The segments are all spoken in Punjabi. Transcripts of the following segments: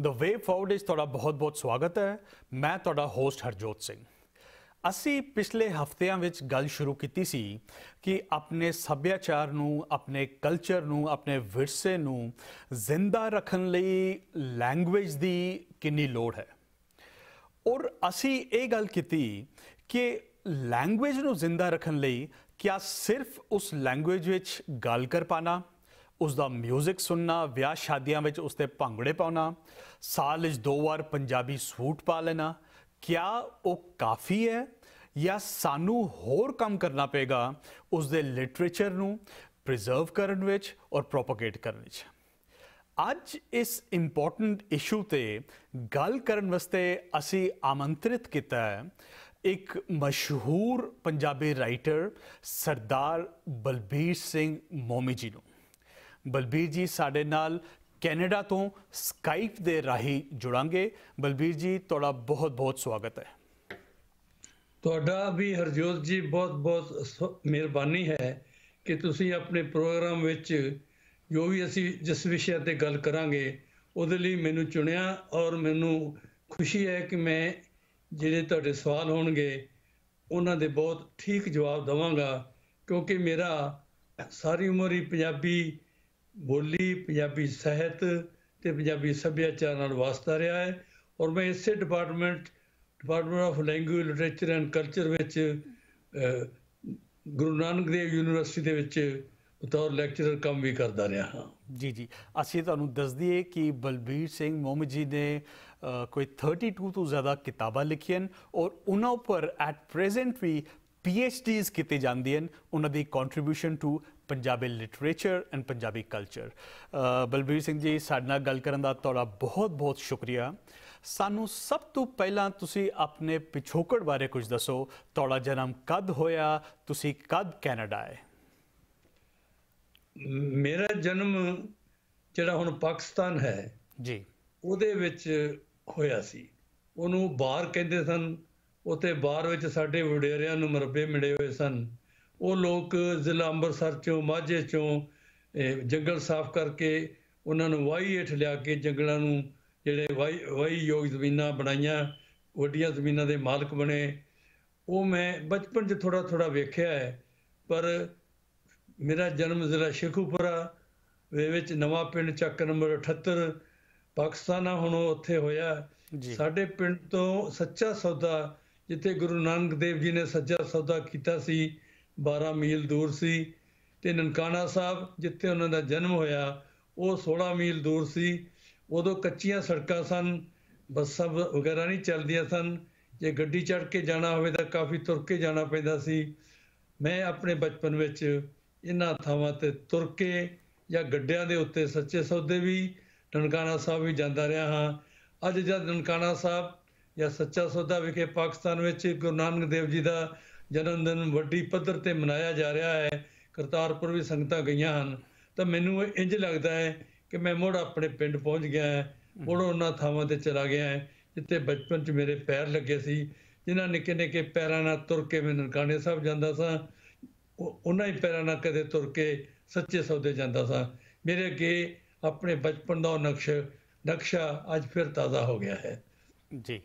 ਦ ਵੇ ਫਾਰਵਰਡ ਵਿੱਚ ਤੁਹਾਡਾ ਬਹੁਤ-ਬਹੁਤ ਸਵਾਗਤ ਹੈ। ਮੈਂ ਤੁਹਾਡਾ ਹੋਸਟ ਹਰਜੋਤ ਸਿੰਘ। ਅਸੀਂ ਪਿਛਲੇ ਹਫ਼ਤਿਆਂ ਵਿੱਚ ਗੱਲ ਸ਼ੁਰੂ ਕੀਤੀ ਸੀ ਕਿ ਆਪਣੇ ਸੱਭਿਆਚਾਰ ਨੂੰ, ਆਪਣੇ ਕਲਚਰ ਨੂੰ, ਆਪਣੇ ਵਿਰਸੇ ਨੂੰ ਜ਼ਿੰਦਾ ਰੱਖਣ ਲਈ ਲੈਂਗੁਏਜ ਦੀ ਕਿੰਨੀ ਲੋੜ ਹੈ। ਔਰ ਅਸੀਂ ਇਹ ਗੱਲ ਕੀਤੀ ਕਿ ਲੈਂਗੁਏਜ ਨੂੰ ਜ਼ਿੰਦਾ ਰੱਖਣ ਲਈ ਕਿਆ ਸਿਰਫ ਉਸ ਲੈਂਗੁਏਜ ਵਿੱਚ ਗੱਲ ਕਰ ਪਾਣਾ, उसका म्यूजिक सुनना, विआह शादियां में उसके भंगड़े पाना, साल 2 बार पंजाबी सूट पा लेना, क्या वो काफ़ी है या सानू होर काम करना पेगा उसके लिटरेचर नू प्रिजर्व करन विच और प्रोपोगेट करन विच। अज इस इंपॉर्टेंट इशू ते गल करन वास्ते असी आमंत्रित किया है एक मशहूर पंजाबी राइटर सरदार बलबीर सिंह मोमी जी नू। बलबीर जी साडे नाल कैनेडा तो स्काइप दे राही जुड़ांगे। बलबीर जी तुहाडा बहुत बहुत स्वागत है। तुहाडा भी हरजोत जी बहुत बहुत मेहरबानी है कि तुसी अपने प्रोग्राम विच जो भी असी जिस विषय ते गल करांगे उहदे लई मैनूं चुनिया और मैनूं खुशी है कि मैं जिहड़े तुहाडे सवाल होणगे उन्हां दे बहुत ठीक जवाब देवांगा, क्योंकि मेरा सारी उम्र ही पंजाबी बोली, पंजाबी साहित ते पंजाबी सभ्याचार नाल वास्ता रहा है। और मैं इसे department of language literature and culture विच गुरु नानक देव यूनीवर्सिटी दे विच बतौर लैक्चरर काम भी करता रहा हाँ। जी जी, ਅਸੀਂ ਤੁਹਾਨੂੰ ਦੱਸ ਦਈਏ ਕਿ ਬਲਬੀਰ ਸਿੰਘ ਮੋਮੀ ਜੀ ਨੇ ਕੋਈ 32 ਤੋਂ ਜ਼ਿਆਦਾ ਕਿਤਾਬਾਂ ਲਿਖੀਆਂ ਔਰ ਉਹਨਾਂ ਉੱਪਰ ਐਟ ਪ੍ਰੈਜ਼ੈਂਟ ਵੀ PhDs ਕੀਤੇ ਜਾਂਦੇ ਹਨ। ਉਹਨਾਂ ਦੀ contribution to Punjabi literature and Punjabi culture. Balbir Singh ji, ਸਾਡੇ ਨਾਲ ਗੱਲ ਕਰਨ ਦਾ ਤੁਹਾਡਾ ਬਹੁਤ ਬਹੁਤ ਸ਼ੁਕਰੀਆ। ਸਾਨੂੰ ਸਭ ਤੋਂ ਪਹਿਲਾਂ ਤੁਸੀਂ ਆਪਣੇ ਪਿਛੋਕੜ ਬਾਰੇ ਕੁਝ ਦੱਸੋ। ਤੁਹਾਡਾ ਜਨਮ ਕਦ ਹੋਇਆ, ਤੁਸੀਂ ਕਦ ਕੈਨੇਡਾ ਆਏ? मेरा जन्म ਜਿਹੜਾ ਹੁਣ ਪਾਕਿਸਤਾਨ ਹੈ ਜੀ ਉਹਦੇ ਵਿੱਚ ਹੋਇਆ ਸੀ। ਉਹਨੂੰ ਬਾਰ ਕਹਿੰਦੇ ਸਨ। ਉੱਥੇ ਬਾਰ ਵਿੱਚ ਸਾਡੇ ਵਡੇਰਿਆਂ ਨੂੰ ਮਰਬੇ ਮਿਲੇ ਹੋਏ ਸਨ। ਉਹ ਲੋਕ ਜ਼ਿਲ੍ਹਾ ਅੰਮ੍ਰਿਤਸਰ ਚੋਂ, ਮਾਝੇ ਚੋਂ ਜੰਗਲ ਸਾਫ਼ ਕਰਕੇ ਉਹਨਾਂ ਨੂੰ ਵਾਹੀ ਹੇਠ ਲਿਆ ਕੇ ਜੰਗਲਾਂ ਨੂੰ ਜਿਹੜੇ ਵਾਹੀ ਯੋਗ ਜ਼ਮੀਨਾਂ ਬਣਾਈਆਂ, ਵੱਡੀਆਂ ਜ਼ਮੀਨਾਂ ਦੇ ਮਾਲਕ ਬਣੇ। ਉਹ ਮੈਂ ਬਚਪਨ 'ਚ ਥੋੜ੍ਹਾ ਥੋੜ੍ਹਾ ਵੇਖਿਆ ਹੈ। ਪਰ ਮੇਰਾ ਜਨਮ ਜ਼ਿਲ੍ਹਾ ਸ਼ੇਖੂਪੁਰਾ ਦੇ ਵਿੱਚ ਨਵਾਂ ਪਿੰਡ ਚੱਕ ਨੰਬਰ 78 ਪਾਕਿਸਤਾਨ ਆ ਹੁਣ ਉੱਥੇ ਹੋਇਆ। ਸਾਡੇ ਪਿੰਡ ਤੋਂ ਸੱਚਾ ਸੌਦਾ, ਜਿੱਥੇ ਗੁਰੂ ਨਾਨਕ ਦੇਵ ਜੀ ਨੇ ਸੱਚਾ ਸੌਦਾ ਕੀਤਾ ਸੀ, 12 ਮੀਲ ਦੂਰ ਸੀ। ਅਤੇ ਨਨਕਾਣਾ ਸਾਹਿਬ ਜਿੱਥੇ ਉਹਨਾਂ ਦਾ ਜਨਮ ਹੋਇਆ ਉਹ 16 ਮੀਲ ਦੂਰ ਸੀ। ਉਦੋਂ ਕੱਚੀਆਂ ਸੜਕਾਂ ਸਨ, ਬੱਸਾਂ ਵਗੈਰਾ ਨਹੀਂ ਚੱਲਦੀਆਂ ਸਨ। ਜੇ ਗੱਡੀ ਚੜ੍ਹ ਕੇ ਜਾਣਾ ਹੋਵੇ ਤਾਂ ਕਾਫੀ ਤੁਰ ਕੇ ਜਾਣਾ ਪੈਂਦਾ ਸੀ। ਮੈਂ ਆਪਣੇ ਬਚਪਨ ਵਿੱਚ ਇਹਨਾਂ ਥਾਵਾਂ 'ਤੇ ਤੁਰ ਕੇ ਜਾਂ ਗੱਡਿਆਂ ਦੇ ਉੱਤੇ ਸੱਚੇ ਸੌਦੇ ਵੀ, ਨਨਕਾਣਾ ਸਾਹਿਬ ਵੀ ਜਾਂਦਾ ਰਿਹਾ ਹਾਂ। ਅੱਜ ਜਦ ਨਨਕਾਣਾ ਸਾਹਿਬ ਜਾਂ ਸੱਚਾ ਸੌਦਾ ਵਿਖੇ ਪਾਕਿਸਤਾਨ ਵਿੱਚ ਗੁਰੂ ਨਾਨਕ ਦੇਵ ਜੀ ਦਾ ਜਨਮ ਦਿਨ ਵੱਡੀ ਪੱਧਰ 'ਤੇ ਮਨਾਇਆ ਜਾ ਰਿਹਾ ਹੈ, ਕਰਤਾਰਪੁਰ ਵੀ ਸੰਗਤਾਂ ਗਈਆਂ ਹਨ, ਤਾਂ ਮੈਨੂੰ ਇੰਝ ਲੱਗਦਾ ਹੈ ਕਿ ਮੈਂ ਮੁੜ ਆਪਣੇ ਪਿੰਡ ਪਹੁੰਚ ਗਿਆ ਹੈ, ਮੁੜ ਉਹਨਾਂ ਥਾਵਾਂ 'ਤੇ ਚਲਾ ਗਿਆ ਹੈ ਜਿੱਥੇ ਬਚਪਨ 'ਚ ਮੇਰੇ ਪੈਰ ਲੱਗੇ ਸੀ, ਜਿਨ੍ਹਾਂ ਨਿੱਕੇ ਨਿੱਕੇ ਪੈਰਾਂ ਨਾਲ ਤੁਰ ਕੇ ਮੈਂ ਨਨਕਾਣੇ ਸਾਹਿਬ ਜਾਂਦਾ ਸਾਂ। ਉਹਨਾਂ ਹੀ ਪੈਰਾਂ ਨਾਲ ਕਦੇ ਤੁਰ ਕੇ ਸੱਚੇ ਸੌਦੇ ਜਾਂਦਾ ਸਾਂ। ਮੇਰੇ ਅੱਗੇ ਆਪਣੇ ਬਚਪਨ ਦਾ ਉਹ ਨਕਸ਼ਾ ਅੱਜ ਫਿਰ ਤਾਜ਼ਾ ਹੋ ਗਿਆ ਹੈ ਜੀ।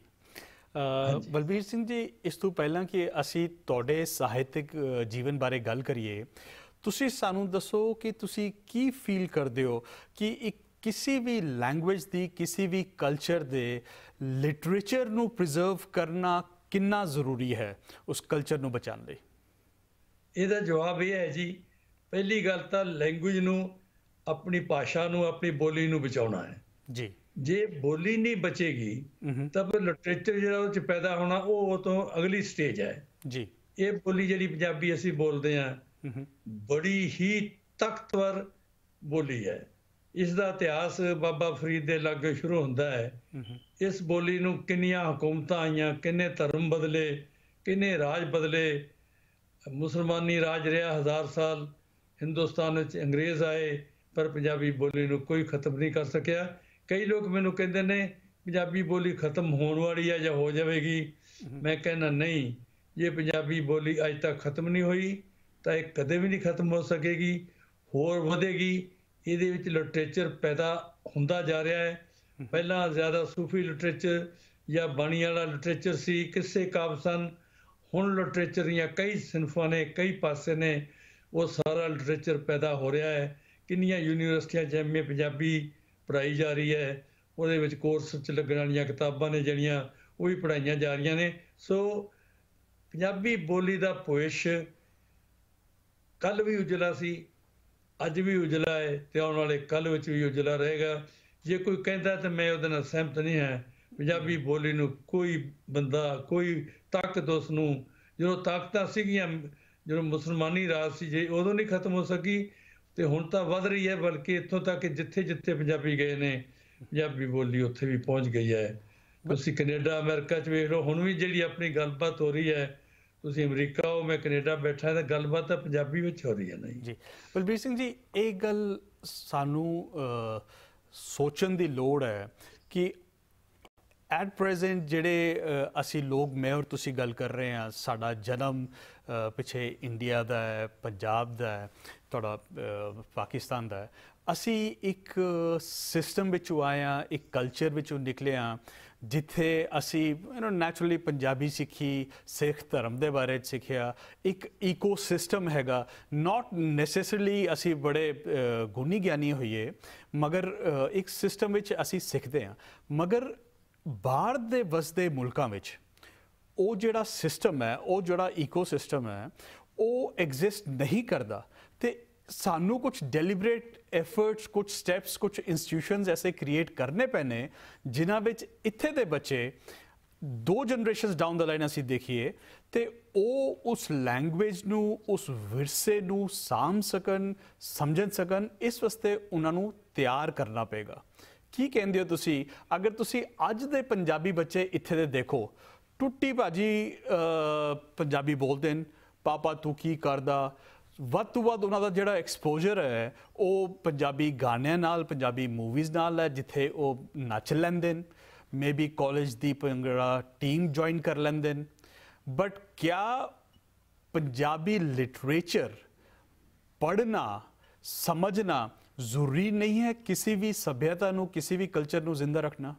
ਬਲਬੀਰ ਸਿੰਘ ਜੀ, ਇਸ ਤੋਂ ਪਹਿਲਾਂ ਕਿ ਅਸੀਂ ਤੁਹਾਡੇ ਸਾਹਿਤਕ ਜੀਵਨ ਬਾਰੇ ਗੱਲ ਕਰੀਏ, ਤੁਸੀਂ ਸਾਨੂੰ ਦੱਸੋ ਕਿ ਤੁਸੀਂ ਕੀ ਫੀਲ ਕਰਦੇ ਹੋ ਕਿ ਇੱਕ ਕਿਸੇ ਵੀ ਲੈਂਗੁਏਜ ਦੀ, ਕਿਸੇ ਵੀ ਕਲਚਰ ਦੇ ਲਿਟਰੇਚਰ ਨੂੰ ਪ੍ਰੀਜ਼ਰਵ ਕਰਨਾ ਕਿੰਨਾ ਜ਼ਰੂਰੀ ਹੈ ਉਸ ਕਲਚਰ ਨੂੰ ਬਚਾਉਣ ਲਈ? ਇਹਦਾ ਜਵਾਬ ਇਹ ਹੈ ਜੀ, ਪਹਿਲੀ ਗੱਲ ਤਾਂ ਲੈਂਗੁਏਜ ਨੂੰ, ਆਪਣੀ ਭਾਸ਼ਾ ਨੂੰ, ਆਪਣੀ ਬੋਲੀ ਨੂੰ ਬਚਾਉਣਾ ਹੈ ਜੀ। ਜੇ ਬੋਲੀ ਨਹੀਂ ਬਚੇਗੀ ਤਾਂ ਫਿਰ ਲਿਟਰੇਚਰ ਜਿਹੜਾ ਉਹ 'ਚ ਪੈਦਾ ਹੋਣਾ ਉਹ ਤੋਂ ਅਗਲੀ ਸਟੇਜ ਹੈ ਜੀ। ਇਹ ਬੋਲੀ ਜਿਹੜੀ ਪੰਜਾਬੀ ਅਸੀਂ ਬੋਲਦੇ ਹਾਂ ਬੜੀ ਹੀ ਤਾਕਤਵਰ ਬੋਲੀ ਹੈ। ਇਸ ਦਾ ਇਤਿਹਾਸ ਬਾਬਾ ਫਰੀਦ ਦੇ ਲਾਗੇ ਸ਼ੁਰੂ ਹੁੰਦਾ ਹੈ। ਇਸ ਬੋਲੀ ਨੂੰ ਕਿੰਨੀਆਂ ਹਕੂਮਤਾਂ ਆਈਆਂ, ਕਿੰਨੇ ਧਰਮ ਬਦਲੇ, ਕਿੰਨੇ ਰਾਜ ਬਦਲੇ। ਮੁਸਲਮਾਨੀ ਰਾਜ ਰਿਹਾ 1000 ਸਾਲ ਹਿੰਦੁਸਤਾਨ ਵਿੱਚ, ਅੰਗਰੇਜ਼ ਆਏ ਪਰ ਪੰਜਾਬੀ ਬੋਲੀ ਨੂੰ ਕੋਈ ਖਤਮ ਨਹੀਂ ਕਰ ਸਕਿਆ। ਕਈ ਲੋਕ ਮੈਨੂੰ ਕਹਿੰਦੇ ਨੇ ਪੰਜਾਬੀ ਬੋਲੀ ਖਤਮ ਹੋਣ ਵਾਲੀ ਹੈ ਜਾਂ ਹੋ ਜਾਵੇਗੀ। ਮੈਂ ਕਹਿੰਦਾ ਨਹੀਂ, ਜੇ ਪੰਜਾਬੀ ਬੋਲੀ ਅੱਜ ਤੱਕ ਖਤਮ ਨਹੀਂ ਹੋਈ ਤਾਂ ਇਹ ਕਦੇ ਵੀ ਨਹੀਂ ਖਤਮ ਹੋ ਸਕੇਗੀ, ਹੋਰ ਵਧੇਗੀ। ਇਹਦੇ ਵਿੱਚ ਲਿਟਰੇਚਰ ਪੈਦਾ ਹੁੰਦਾ ਜਾ ਰਿਹਾ ਹੈ। ਪਹਿਲਾਂ ਜ਼ਿਆਦਾ ਸੂਫੀ ਲਿਟਰੇਚਰ ਜਾਂ ਬਾਣੀ ਵਾਲਾ ਲਿਟਰੇਚਰ ਸੀ, ਕਿਸੇ ਕਾਵਿ ਸਨ। ਹੁਣ ਲਿਟਰੇਚਰ ਦੀਆਂ ਕਈ ਸਿਨਫਾਂ ਨੇ, ਕਈ ਪਾਸੇ ਨੇ, ਉਹ ਸਾਰਾ ਲਿਟਰੇਚਰ ਪੈਦਾ ਹੋ ਰਿਹਾ ਹੈ। ਕਿੰਨੀਆਂ ਯੂਨੀਵਰਸਿਟੀਆਂ 'ਚ MA ਪੰਜਾਬੀ ਪੜ੍ਹਾਈ ਜਾ ਰਹੀ ਹੈ, ਉਹਦੇ ਵਿੱਚ ਕੋਰਸ 'ਚ ਲੱਗਣ ਵਾਲੀਆਂ ਕਿਤਾਬਾਂ ਨੇ ਜਿਹੜੀਆਂ ਉਹ ਵੀ ਪੜ੍ਹਾਈਆਂ ਜਾ ਰਹੀਆਂ ਨੇ। ਸੋ ਪੰਜਾਬੀ ਬੋਲੀ ਦਾ ਭਵਿੱਖ ਕੱਲ੍ਹ ਵੀ ਉਜਲਾ ਸੀ, ਅੱਜ ਵੀ ਉਜਲਾ ਹੈ, ਤੇ ਆਉਣ ਵਾਲੇ ਕੱਲ੍ਹ ਵਿੱਚ ਵੀ ਉਜਲਾ ਰਹੇਗਾ। ਜੇ ਕੋਈ ਕਹਿੰਦਾ ਤਾਂ ਮੈਂ ਉਹਦੇ ਨਾਲ ਸਹਿਮਤ ਨਹੀਂ ਹੈ। ਪੰਜਾਬੀ ਬੋਲੀ ਨੂੰ ਕੋਈ ਬੰਦਾ, ਕੋਈ ਤਾਕਤ ਉਸ ਨੂੰ, ਜਦੋਂ ਤਾਕਤਾਂ ਸੀਗੀਆਂ, ਜਦੋਂ ਮੁਸਲਮਾਨੀ ਰਾਜ ਸੀ, ਜੇ ਉਦੋਂ ਨਹੀਂ ਖਤਮ ਹੋ ਸਕੀ, ਤੇ ਹੁਣ ਤਾਂ ਵੱਧ ਰਹੀ ਹੈ। ਬਲਕਿ ਇੱਥੋਂ ਤੱਕ ਕਿ ਜਿੱਥੇ ਜਿੱਥੇ ਪੰਜਾਬੀ ਗਏ ਨੇ, ਪੰਜਾਬੀ ਬੋਲੀ ਉੱਥੇ ਵੀ ਪਹੁੰਚ ਗਈ ਹੈ। ਤੁਸੀਂ ਕੈਨੇਡਾ, ਅਮਰੀਕਾ 'ਚ ਵੇਖ ਲਓ, ਹੁਣ ਵੀ ਜਿਹੜੀ ਆਪਣੀ ਗੱਲਬਾਤ ਹੋ ਰਹੀ ਹੈ। ਤੁਸੀਂ ਅਮਰੀਕਾ ਹੋ, ਮੈਂ ਕੈਨੇਡਾ ਬੈਠਾ, ਤਾਂ ਗੱਲਬਾਤ ਤਾਂ ਪੰਜਾਬੀ ਵਿੱਚ ਹੋ ਰਹੀ ਹੈ ਨਾ ਜੀ। ਬਲਬੀਰ ਸਿੰਘ ਜੀ, ਇਹ ਗੱਲ ਸਾਨੂੰ ਸੋਚਣ ਦੀ ਲੋੜ ਹੈ ਕਿ ਐਟ ਪ੍ਰੈਜ਼ੈਂਟ ਜਿਹੜੇ ਅਸੀਂ ਲੋਕ, ਮੈਂ ਔਰ ਤੁਸੀਂ ਗੱਲ ਕਰ ਰਹੇ ਹਾਂ, ਸਾਡਾ ਜਨਮ ਪਿੱਛੇ ਇੰਡੀਆ ਦਾ ਹੈ, ਪੰਜਾਬ ਦਾ ਹੈ, ਤੁਹਾਡਾ ਪਾਕਿਸਤਾਨ ਦਾ ਹੈ। ਅਸੀਂ ਇੱਕ ਸਿਸਟਮ ਵਿੱਚੋਂ ਆਏ ਹਾਂ, ਇੱਕ ਕਲਚਰ ਵਿੱਚੋਂ ਨਿਕਲੇ ਹਾਂ, ਜਿੱਥੇ ਅਸੀਂ ਨੈਚੁਰਲੀ ਪੰਜਾਬੀ ਸਿੱਖੀ, ਸਿੱਖ ਧਰਮ ਦੇ ਬਾਰੇ ਸਿੱਖਿਆ, ਇੱਕ ਈਕੋ ਸਿਸਟਮ ਹੈਗਾ। ਨਾਟ ਨੈਸੈਸਰਲੀ ਅਸੀਂ ਬੜੇ ਗੁਣੀ ਗਿਆਨੀ ਹੋਈਏ, ਮਗਰ ਇੱਕ ਸਿਸਟਮ ਵਿੱਚ ਅਸੀਂ ਸਿੱਖਦੇ ਹਾਂ। ਮਗਰ ਬਾਹਰ ਦੇ ਵਸਦੇ ਮੁਲਕਾਂ ਵਿੱਚ ਉਹ ਜਿਹੜਾ ਸਿਸਟਮ ਹੈ, ਉਹ ਜਿਹੜਾ ਈਕੋ ਸਿਸਟਮ ਹੈ, ਉਹ ਐਗਜ਼ਿਸਟ ਨਹੀਂ ਕਰਦਾ। ਤੇ ਸਾਨੂੰ ਕੁਝ ਡੈਲੀਬਰੇਟ ਐਫਰਟਸ, ਕੁਝ ਸਟੈਪਸ, ਕੁਝ ਇੰਸਟੀਟਿਊਸ਼ਨਸ ਐਸੇ ਕ੍ਰੀਏਟ ਕਰਨੇ ਪੈਣੇ, ਜਿਨ੍ਹਾਂ ਵਿੱਚ ਇੱਥੇ ਦੇ ਬੱਚੇ 2 ਜਨਰੇਸ਼ਨਸ ਡਾਊਨ ਦਾ ਲਾਈਨ ਅਸੀਂ ਦੇਖੀਏ ਤੇ ਉਹ ਉਸ ਲੈਂਗੁਏਜ ਨੂੰ, ਉਸ ਵਿਰਸੇ ਨੂੰ ਸਾਂਭ ਸਕਣ, ਸਮਝ ਸਕਣ। ਇਸ ਵਾਸਤੇ ਉਹਨਾਂ ਨੂੰ ਤਿਆਰ ਕਰਨਾ ਪਏਗਾ। ਕੀ ਕਹਿੰਦੇ ਹੋ ਤੁਸੀਂ? ਅਗਰ ਤੁਸੀਂ ਅੱਜ ਦੇ ਪੰਜਾਬੀ ਬੱਚੇ ਇੱਥੇ ਦੇ ਦੇਖੋ, ਟੁੱਟੀ ਭਾਜੀ ਪੰਜਾਬੀ ਬੋਲਦੇ ਨੇ, ਪਾਪਾ ਤੂੰ ਕੀ ਕਰਦਾ, ਵੱਧ ਤੋਂ ਵੱਧ ਉਹਨਾਂ ਦਾ ਜਿਹੜਾ ਐਕਸਪੋਜ਼ਰ ਹੈ ਉਹ ਪੰਜਾਬੀ ਗਾਣਿਆਂ ਨਾਲ, ਪੰਜਾਬੀ ਮੂਵੀਜ਼ ਨਾਲ ਹੈ, ਜਿੱਥੇ ਉਹ ਨੱਚ ਲੈਂਦੇ ਨੇ, ਮੇ ਬੀ ਕਾਲਜ ਦੀ ਭੰਗੜਾ ਟੀਮ ਜੁਆਇਨ ਕਰ ਲੈਂਦੇ ਨੇ। ਬਟ ਕਿਆ ਪੰਜਾਬੀ ਲਿਟਰੇਚਰ ਪੜ੍ਹਨਾ, ਸਮਝਣਾ ਜ਼ਰੂਰੀ ਨਹੀਂ ਹੈ ਕਿਸੇ ਵੀ ਸੱਭਿਅਤਾ ਨੂੰ, ਕਿਸੇ ਵੀ ਕਲਚਰ ਨੂੰ ਜ਼ਿੰਦਾ ਰੱਖਣਾ?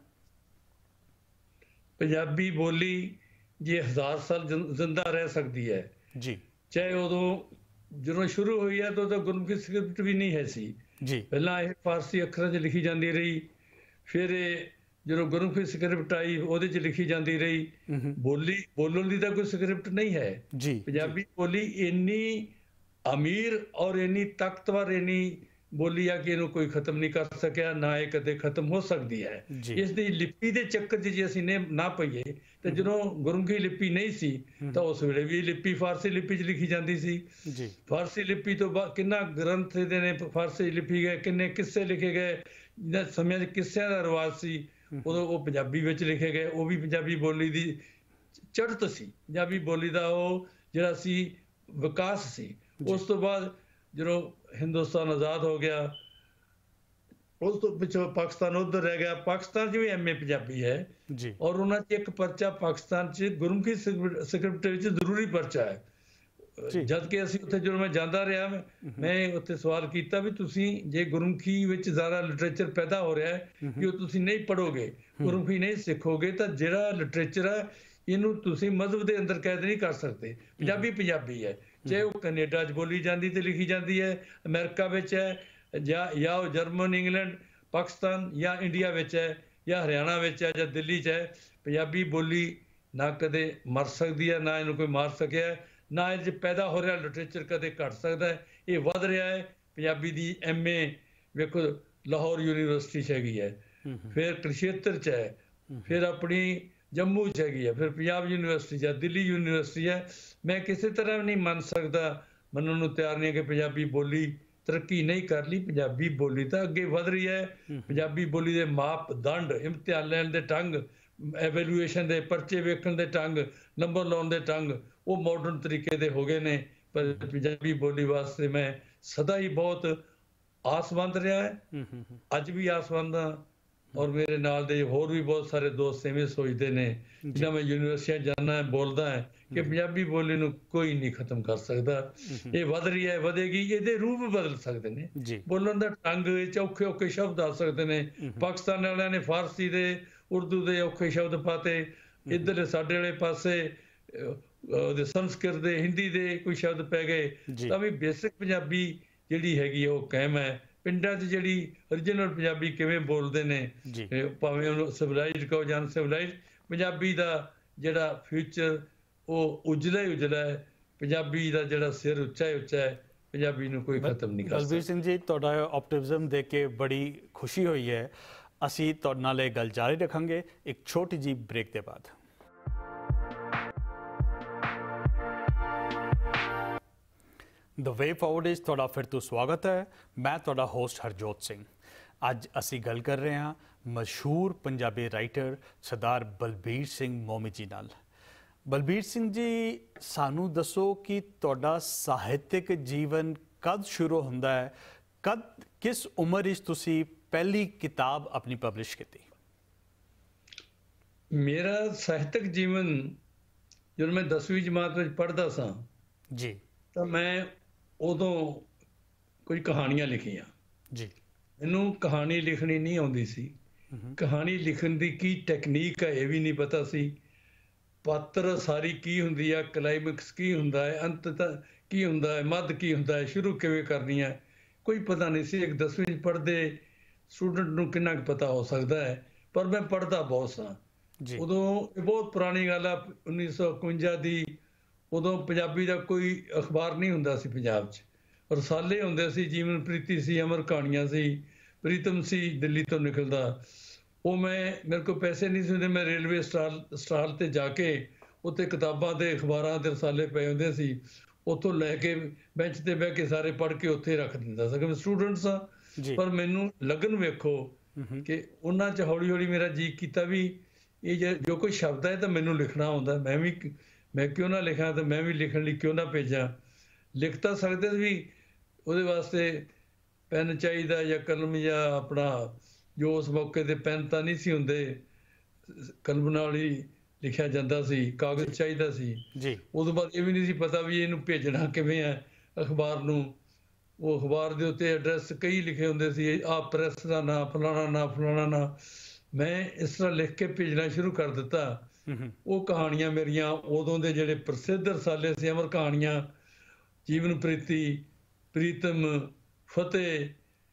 ਪੰਜਾਬੀ ਬੋਲੀ ਜੇ 1000 ਸਾਲ ਜ਼ਿੰਦਾ ਰਹਿ ਸਕਦੀ ਹੈ ਜੀ, ਚਾਹੇ ਉਦੋਂ ਜਦੋਂ ਸ਼ੁਰੂ ਹੋਈ ਹੈ ਤਾਂ ਗੁਰਮੁਖੀ ਸਕ੍ਰਿਪਟ ਵੀ ਨਹੀਂ ਹੈ ਸੀ ਜੀ। ਪਹਿਲਾਂ ਇਹ ਫਾਰਸੀ ਅੱਖਰਾਂ 'ਚ ਲਿਖੀ ਜਾਂਦੀ ਰਹੀ, ਫਿਰ ਇਹ ਜਦੋਂ ਗੁਰਮੁਖੀ ਸਕ੍ਰਿਪਟ ਆਈ ਉਹਦੇ 'ਚ ਲਿਖੀ ਜਾਂਦੀ ਰਹੀ। ਬੋਲਣ ਦੀ ਤਾਂ ਕੋਈ ਸਕ੍ਰਿਪਟ ਨਹੀਂ ਹੈ ਜੀ। ਪੰਜਾਬੀ ਬੋਲੀ ਇੰਨੀ ਅਮੀਰ ਔਰ ਇੰਨੀ ਤਾਕਤਵਰ, ਇੰਨੀ ਬੋਲੀ ਆ ਕਿ ਇਹਨੂੰ ਕੋਈ ਖਤਮ ਨਹੀਂ ਕਰ ਸਕਿਆ, ਨਾ ਇਹ ਕਦੇ ਖਤਮ ਹੋ ਸਕਦੀ ਹੈ। ਇਸ ਦੀ ਲਿਪੀ ਦੇ ਚੱਕਰ 'ਚ ਜੇ ਅਸੀਂ ਨਾ ਪਈਏ, ਤੇ ਜਦੋਂ ਗੁਰਮੁਖੀ ਲਿਪੀ ਨਹੀਂ ਸੀ ਤਾਂ ਉਸ ਵੇਲੇ ਵੀ ਲਿਪੀ ਫਾਰਸੀ ਲਿਪੀ 'ਚ ਲਿਖੀ ਜਾਂਦੀ ਸੀ। ਫਾਰਸੀ ਲਿਪੀ ਤੋਂ ਬਾਅਦ ਕਿੰਨਾ ਗ੍ਰੰਥ ਇਹਦੇ ਨੇ ਫਾਰਸੀ ਲਿਪੀ ਗਏ, ਕਿੰਨੇ ਕਿੱਸੇ ਲਿਖੇ ਗਏ। ਜਿਨ੍ਹਾਂ ਸਮਿਆਂ 'ਚ ਕਿੱਸਿਆਂ ਦਾ ਰਿਵਾਜ ਸੀ, ਉਦੋਂ ਉਹ ਪੰਜਾਬੀ ਵਿੱਚ ਲਿਖੇ ਗਏ। ਉਹ ਵੀ ਪੰਜਾਬੀ ਬੋਲੀ ਦੀ ਚੜ੍ਹਤ ਸੀ, ਪੰਜਾਬੀ ਬੋਲੀ ਦਾ ਉਹ ਜਿਹੜਾ ਸੀ ਵਿਕਾਸ ਸੀ। ਉਸ ਤੋਂ ਬਾਅਦ ਜਦੋਂ ਹਿੰਦੁਸਤਾਨ ਆਜ਼ਾਦ ਹੋ ਗਿਆ, ਉਸ ਤੋਂ ਪਿੱਛੋਂ ਪਾਕਿਸਤਾਨ ਉੱਧਰ ਰਹਿ ਗਿਆ। ਪਾਕਿਸਤਾਨ 'ਚ ਵੀ MA ਪੰਜਾਬੀ ਹੈ ਜੀ, ਔਰ ਉਹਨਾਂ 'ਚ ਇੱਕ ਪਰਚਾ ਪਾਕਿਸਤਾਨ 'ਚ ਗੁਰਮੁਖੀ ਸਕ੍ਰਿਪਟ ਵਿੱਚ ਜ਼ਰੂਰੀ ਪਰਚਾ ਹੈ। ਜਦ ਕਿ ਅਸੀਂ ਉੱਥੇ, ਜਦੋਂ ਮੈਂ ਜਾਂਦਾ ਰਿਹਾ, ਮੈਂ ਉੱਥੇ ਸਵਾਲ ਕੀਤਾ ਵੀ ਤੁਸੀਂ ਜੇ ਗੁਰਮੁਖੀ ਵਿੱਚ ਜ਼ਿਆਦਾ ਲਿਟਰੇਚਰ ਪੈਦਾ ਹੋ ਰਿਹਾ ਹੈ ਕਿ ਉਹ ਤੁਸੀਂ ਨਹੀਂ ਪੜ੍ਹੋਗੇ, ਗੁਰਮੁਖੀ ਨਹੀਂ ਸਿੱਖੋਗੇ, ਤਾਂ ਜਿਹੜਾ ਲਿਟਰੇਚਰ ਹੈ ਇਹਨੂੰ ਤੁਸੀਂ ਮਜ਼ਹਬ ਦੇ ਅੰਦਰ ਕੈਦ ਨਹੀਂ ਕਰ ਸਕਦੇ। ਪੰਜਾਬੀ ਪੰਜਾਬੀ ਹੈ, ਚਾਹੇ ਉਹ ਕੈਨੇਡਾ 'ਚ ਬੋਲੀ ਜਾਂਦੀ ਤੇ ਲਿਖੀ ਜਾਂਦੀ ਹੈ, ਅਮਰੀਕਾ ਵਿੱਚ ਹੈ, ਜਾਂ ਉਹ ਜਰਮਨ, ਇੰਗਲੈਂਡ, ਪਾਕਿਸਤਾਨ ਜਾਂ ਇੰਡੀਆ ਵਿੱਚ ਹੈ, ਜਾਂ ਹਰਿਆਣਾ ਵਿੱਚ ਹੈ, ਜਾਂ ਦਿੱਲੀ 'ਚ ਹੈ। ਪੰਜਾਬੀ ਬੋਲੀ ਨਾ ਕਦੇ ਮਰ ਸਕਦੀ ਹੈ, ਨਾ ਇਹਨੂੰ ਕੋਈ ਮਾਰ ਸਕਿਆ, ਨਾ ਇਹ 'ਚ ਪੈਦਾ ਹੋ ਰਿਹਾ ਲਿਟਰੇਚਰ ਕਦੇ ਘਟ ਸਕਦਾ ਹੈ। ਇਹ ਵੱਧ ਰਿਹਾ ਹੈ। ਪੰਜਾਬੀ ਦੀ MA ਵੇਖੋ ਲਾਹੌਰ ਯੂਨੀਵਰਸਿਟੀ 'ਚ ਹੈਗੀ ਹੈ, ਫਿਰ ਕੁਰੂਕਸ਼ੇਤਰ 'ਚ ਹੈ, ਫਿਰ ਆਪਣੀ ਜੰਮੂ 'ਚ ਹੈਗੀ ਹੈ, ਫਿਰ ਪੰਜਾਬ ਯੂਨੀਵਰਸਿਟੀ 'ਚ ਹੈ, ਦਿੱਲੀ ਯੂਨੀਵਰਸਿਟੀ ਹੈ। ਮੈਂ ਕਿਸੇ ਤਰ੍ਹਾਂ ਵੀ ਨਹੀਂ ਮੰਨਣ ਨੂੰ ਤਿਆਰ ਨਹੀਂ ਕਿ ਪੰਜਾਬੀ ਬੋਲੀ ਤਰੱਕੀ ਨਹੀਂ ਕਰ ਲਈ। ਪੰਜਾਬੀ ਬੋਲੀ ਤਾਂ ਅੱਗੇ ਵਧ ਰਹੀ ਹੈ। ਪੰਜਾਬੀ ਬੋਲੀ ਦੇ ਮਾਪਦੰਡ, ਇਮਤਿਹਾਨ ਲੈਣ ਦੇ ਢੰਗ, ਐਵੈਲੂਏਸ਼ਨ ਦੇ, ਪਰਚੇ ਵੇਖਣ ਦੇ ਢੰਗ, ਨੰਬਰ ਲਾਉਣ ਦੇ ਢੰਗ, ਉਹ ਮਾਡਰਨ ਤਰੀਕੇ ਦੇ ਹੋ ਗਏ ਨੇ। ਪਰ ਪੰਜਾਬੀ ਬੋਲੀ ਵਾਸਤੇ ਮੈਂ ਸਦਾ ਹੀ ਬਹੁਤ ਆਸਵੰਦ ਰਿਹਾ ਹੈ, ਅੱਜ ਵੀ ਆਸਵੰਦ ਹਾਂ, ਔਰ ਮੇਰੇ ਨਾਲ ਦੇ ਹੋਰ ਵੀ ਬਹੁਤ ਸਾਰੇ ਦੋਸਤ ਐਵੇਂ ਸੋਚਦੇ ਨੇ। ਜਿੱਦਾਂ ਮੈਂ ਯੂਨੀਵਰਸਿਟੀਆਂ ਜਾਂਦਾ ਬੋਲਦਾ ਹੈ ਕਿ ਪੰਜਾਬੀ ਬੋਲੀ ਨੂੰ ਕੋਈ ਨਹੀਂ ਖਤਮ ਕਰ ਸਕਦਾ, ਇਹ ਵੱਧ ਰਹੀ ਹੈ, ਵਧੇਗੀ। ਇਹਦੇ ਰੂਪ ਬਦਲ ਸਕਦੇ ਨੇ, ਬੋਲਣ ਦਾ ਢੰਗ ਵਿੱਚ ਔਖੇ ਔਖੇ ਸ਼ਬਦ ਆ ਸਕਦੇ ਨੇ। ਪਾਕਿਸਤਾਨ ਵਾਲਿਆਂ ਨੇ ਫਾਰਸੀ ਦੇ ਉਰਦੂ ਦੇ ਔਖੇ ਸ਼ਬਦ ਪਾਤੇ, ਇੱਧਰ ਸਾਡੇ ਵਾਲੇ ਪਾਸੇ ਉਹਦੇ ਸੰਸਕ੍ਰਿਤ ਦੇ ਹਿੰਦੀ ਦੇ ਕੋਈ ਸ਼ਬਦ ਪੈ ਗਏ, ਤਾਂ ਵੀ ਬੇਸਿਕ ਪੰਜਾਬੀ ਜਿਹੜੀ ਹੈਗੀ ਉਹ ਕਾਇਮ ਹੈ। ਪਿੰਡਾਂ 'ਚ ਜਿਹੜੀ ਓਰੀਜਨਲ ਪੰਜਾਬੀ ਕਿਵੇਂ ਬੋਲਦੇ ਨੇ, ਭਾਵੇਂ ਉਹਨੂੰ ਸਿਵਲਾਈਜ਼ਡ ਕਹੋ ਜਾਂ ਅਨਸਿਵਲਾਈਜ਼ਡ, ਪੰਜਾਬੀ ਦਾ ਜਿਹੜਾ ਫਿਊਚਰ ਉਹ ਉਜਲਾ ਹੀ ਉਜਲਾ ਹੈ। ਪੰਜਾਬੀ ਦਾ ਜਿਹੜਾ ਸਿਰ ਉੱਚਾ ਹੀ ਉੱਚਾ ਹੈ, ਪੰਜਾਬੀ ਨੂੰ ਕੋਈ ਖਤਮ ਨਹੀਂ ਕਰ ਸਕਦਾ। ਬਲਬੀਰ ਸਿੰਘ ਜੀ, ਤੁਹਾਡਾ ਆਪਟਿਮਿਜ਼ਮ ਦੇਖ ਕੇ ਬੜੀ ਖੁਸ਼ੀ ਹੋਈ ਹੈ। ਅਸੀਂ ਤੁਹਾਡੇ ਨਾਲ ਇਹ ਗੱਲ ਜਾਰੀ ਰੱਖਾਂਗੇ ਇੱਕ ਛੋਟੀ ਜਿਹੀ ਬ੍ਰੇਕ ਦੇ ਬਾਅਦ। ਦ ਵੇ ਫਾਰਵਰਡ ਵਿੱਚ ਤੁਹਾਡਾ ਫਿਰ ਤੋਂ ਸਵਾਗਤ ਹੈ। ਮੈਂ ਤੁਹਾਡਾ ਹੋਸਟ ਹਰਜੋਤ ਸਿੰਘ। ਅੱਜ ਅਸੀਂ ਗੱਲ ਕਰ ਰਹੇ ਹਾਂ ਮਸ਼ਹੂਰ ਪੰਜਾਬੀ ਰਾਈਟਰ ਸਰਦਾਰ ਬਲਬੀਰ ਸਿੰਘ ਮੋਮੀ ਜੀ ਨਾਲ। ਬਲਬੀਰ ਸਿੰਘ ਜੀ, ਸਾਨੂੰ ਦੱਸੋ ਕਿ ਤੁਹਾਡਾ ਸਾਹਿਤਕ ਜੀਵਨ ਕਦ ਸ਼ੁਰੂ ਹੁੰਦਾ ਹੈ? ਕਿਸ ਉਮਰ ਵਿੱਚ ਤੁਸੀਂ ਪਹਿਲੀ ਕਿਤਾਬ ਆਪਣੀ ਪਬਲਿਸ਼ ਕੀਤੀ? ਮੇਰਾ ਸਾਹਿਤਕ ਜੀਵਨ ਜਦੋਂ ਮੈਂ 10ਵੀਂ ਜਮਾਤ ਵਿੱਚ ਪੜ੍ਹਦਾ ਸਾਂ ਜੀ, ਤਾਂ ਮੈਂ ਉਦੋਂ ਕੁਝ ਕਹਾਣੀਆਂ ਲਿਖੀਆਂ ਜੀ। ਮੈਨੂੰ ਕਹਾਣੀ ਲਿਖਣੀ ਨਹੀਂ ਆਉਂਦੀ ਸੀ। ਕਹਾਣੀ ਲਿਖਣ ਦੀ ਕੀ ਟੈਕਨੀਕ ਹੈ ਇਹ ਵੀ ਨਹੀਂ ਪਤਾ ਸੀ। ਪਾਤਰ ਸਾਰੀ ਕੀ ਹੁੰਦੀ ਆ, ਕਲਾਈਮੈਕਸ ਕੀ ਹੁੰਦਾ ਹੈ, ਅੰਤ ਕੀ ਹੁੰਦਾ ਹੈ, ਮੱਧ ਕੀ ਹੁੰਦਾ ਹੈ, ਸ਼ੁਰੂ ਕਿਵੇਂ ਕਰਨੀ ਹੈ, ਕੋਈ ਪਤਾ ਨਹੀਂ ਸੀ। ਇੱਕ 10ਵੀਂ ਪੜ੍ਹਦੇ ਸਟੂਡੈਂਟ ਨੂੰ ਕਿੰਨਾ ਕੁ ਪਤਾ ਹੋ ਸਕਦਾ ਹੈ, ਪਰ ਮੈਂ ਪੜ੍ਹਦਾ ਬਹੁਤ ਸਾਂ ਉਦੋਂ। ਇਹ ਬਹੁਤ ਪੁਰਾਣੀ ਗੱਲ ਆ, 1951 ਦੀ। ਉਦੋਂ ਪੰਜਾਬੀ ਦਾ ਕੋਈ ਅਖਬਾਰ ਨਹੀਂ ਹੁੰਦਾ ਸੀ ਪੰਜਾਬ 'ਚ। ਰਸਾਲੇ ਹੁੰਦੇ ਸੀ, ਜੀਵਨ ਪ੍ਰੀਤੀ ਸੀ, ਅਮਰ ਕਹਾਣੀਆਂ ਸੀ, ਪ੍ਰੀਤਮ ਸੀ ਦਿੱਲੀ ਤੋਂ ਨਿਕਲਦਾ। ਉਹ ਮੇਰੇ ਕੋਲ ਪੈਸੇ ਨਹੀਂ ਸੀ ਹੁੰਦੇ, ਮੈਂ ਰੇਲਵੇ ਸਟਾਲ 'ਤੇ ਜਾ ਕੇ ਉੱਥੇ ਕਿਤਾਬਾਂ ਦੇ ਅਖਬਾਰਾਂ ਦੇ ਰਸਾਲੇ ਪਏ ਹੁੰਦੇ ਸੀ, ਉੱਥੋਂ ਲੈ ਕੇ ਬੈਂਚ 'ਤੇ ਬਹਿ ਕੇ ਸਾਰੇ ਪੜ੍ਹ ਕੇ ਉੱਥੇ ਰੱਖ ਦਿੰਦਾ ਸੀ। ਮੈਂ ਸਟੂਡੈਂਟ ਸਾਂ, ਪਰ ਮੈਨੂੰ ਲਗਨ ਵੇਖੋ ਕਿ ਉਹਨਾਂ 'ਚ ਹੌਲੀ ਹੌਲੀ ਮੇਰਾ ਜੀਅ ਕੀਤਾ ਵੀ ਇਹ ਜੋ ਕੋਈ ਸ਼ਬਦ ਹੈ ਤਾਂ ਮੈਨੂੰ ਲਿਖਣਾ ਆਉਂਦਾ, ਮੈਂ ਕਿਉਂ ਨਾ ਲਿਖਾਂ, ਤਾਂ ਮੈਂ ਵੀ ਲਿਖਣ ਲਈ ਕਿਉਂ ਨਾ ਭੇਜਾਂ। ਲਿਖ ਤਾਂ ਸਕਦੇ ਵੀ, ਉਹਦੇ ਵਾਸਤੇ ਪੈਨ ਚਾਹੀਦਾ ਜਾਂ ਕਲਮ, ਜਾਂ ਆਪਣਾ ਜੋ ਉਸ ਮੌਕੇ 'ਤੇ ਪੈਨ ਤਾਂ ਨਹੀਂ ਸੀ ਹੁੰਦੇ, ਕਲਮ ਨਾਲ ਹੀ ਲਿਖਿਆ ਜਾਂਦਾ ਸੀ, ਕਾਗਜ਼ ਚਾਹੀਦਾ ਸੀ ਜੀ। ਉਦੋਂ ਬਾਅਦ ਇਹ ਵੀ ਨਹੀਂ ਸੀ ਪਤਾ ਵੀ ਇਹਨੂੰ ਭੇਜਣਾ ਕਿਵੇਂ ਹੈ ਅਖਬਾਰ ਨੂੰ। ਉਹ ਅਖਬਾਰ ਦੇ ਉੱਤੇ ਐਡਰੈਸ ਕਈ ਲਿਖੇ ਹੁੰਦੇ ਸੀ, ਆਹ ਪ੍ਰੈਸ ਦਾ ਨਾਂ, ਫਲਾਣਾ ਨਾਂ, ਫਲਾਣਾ ਨਾਂ। ਮੈਂ ਇਸ ਤਰ੍ਹਾਂ ਲਿਖ ਕੇ ਭੇਜਣਾ ਸ਼ੁਰੂ ਕਰ ਦਿੱਤਾ। ਉਹ ਕਹਾਣੀਆਂ ਮੇਰੀਆਂ ਉਦੋਂ ਦੇ ਜਿਹੜੇ ਪ੍ਰਸਿੱਧ ਰਸਾਲੇ ਸੀ, ਅਮਰ ਕਹਾਣੀਆਂ, ਜੀਵਨ ਪ੍ਰੀਤੀ, ਪ੍ਰੀਤਮ, ਫਤਿਹ,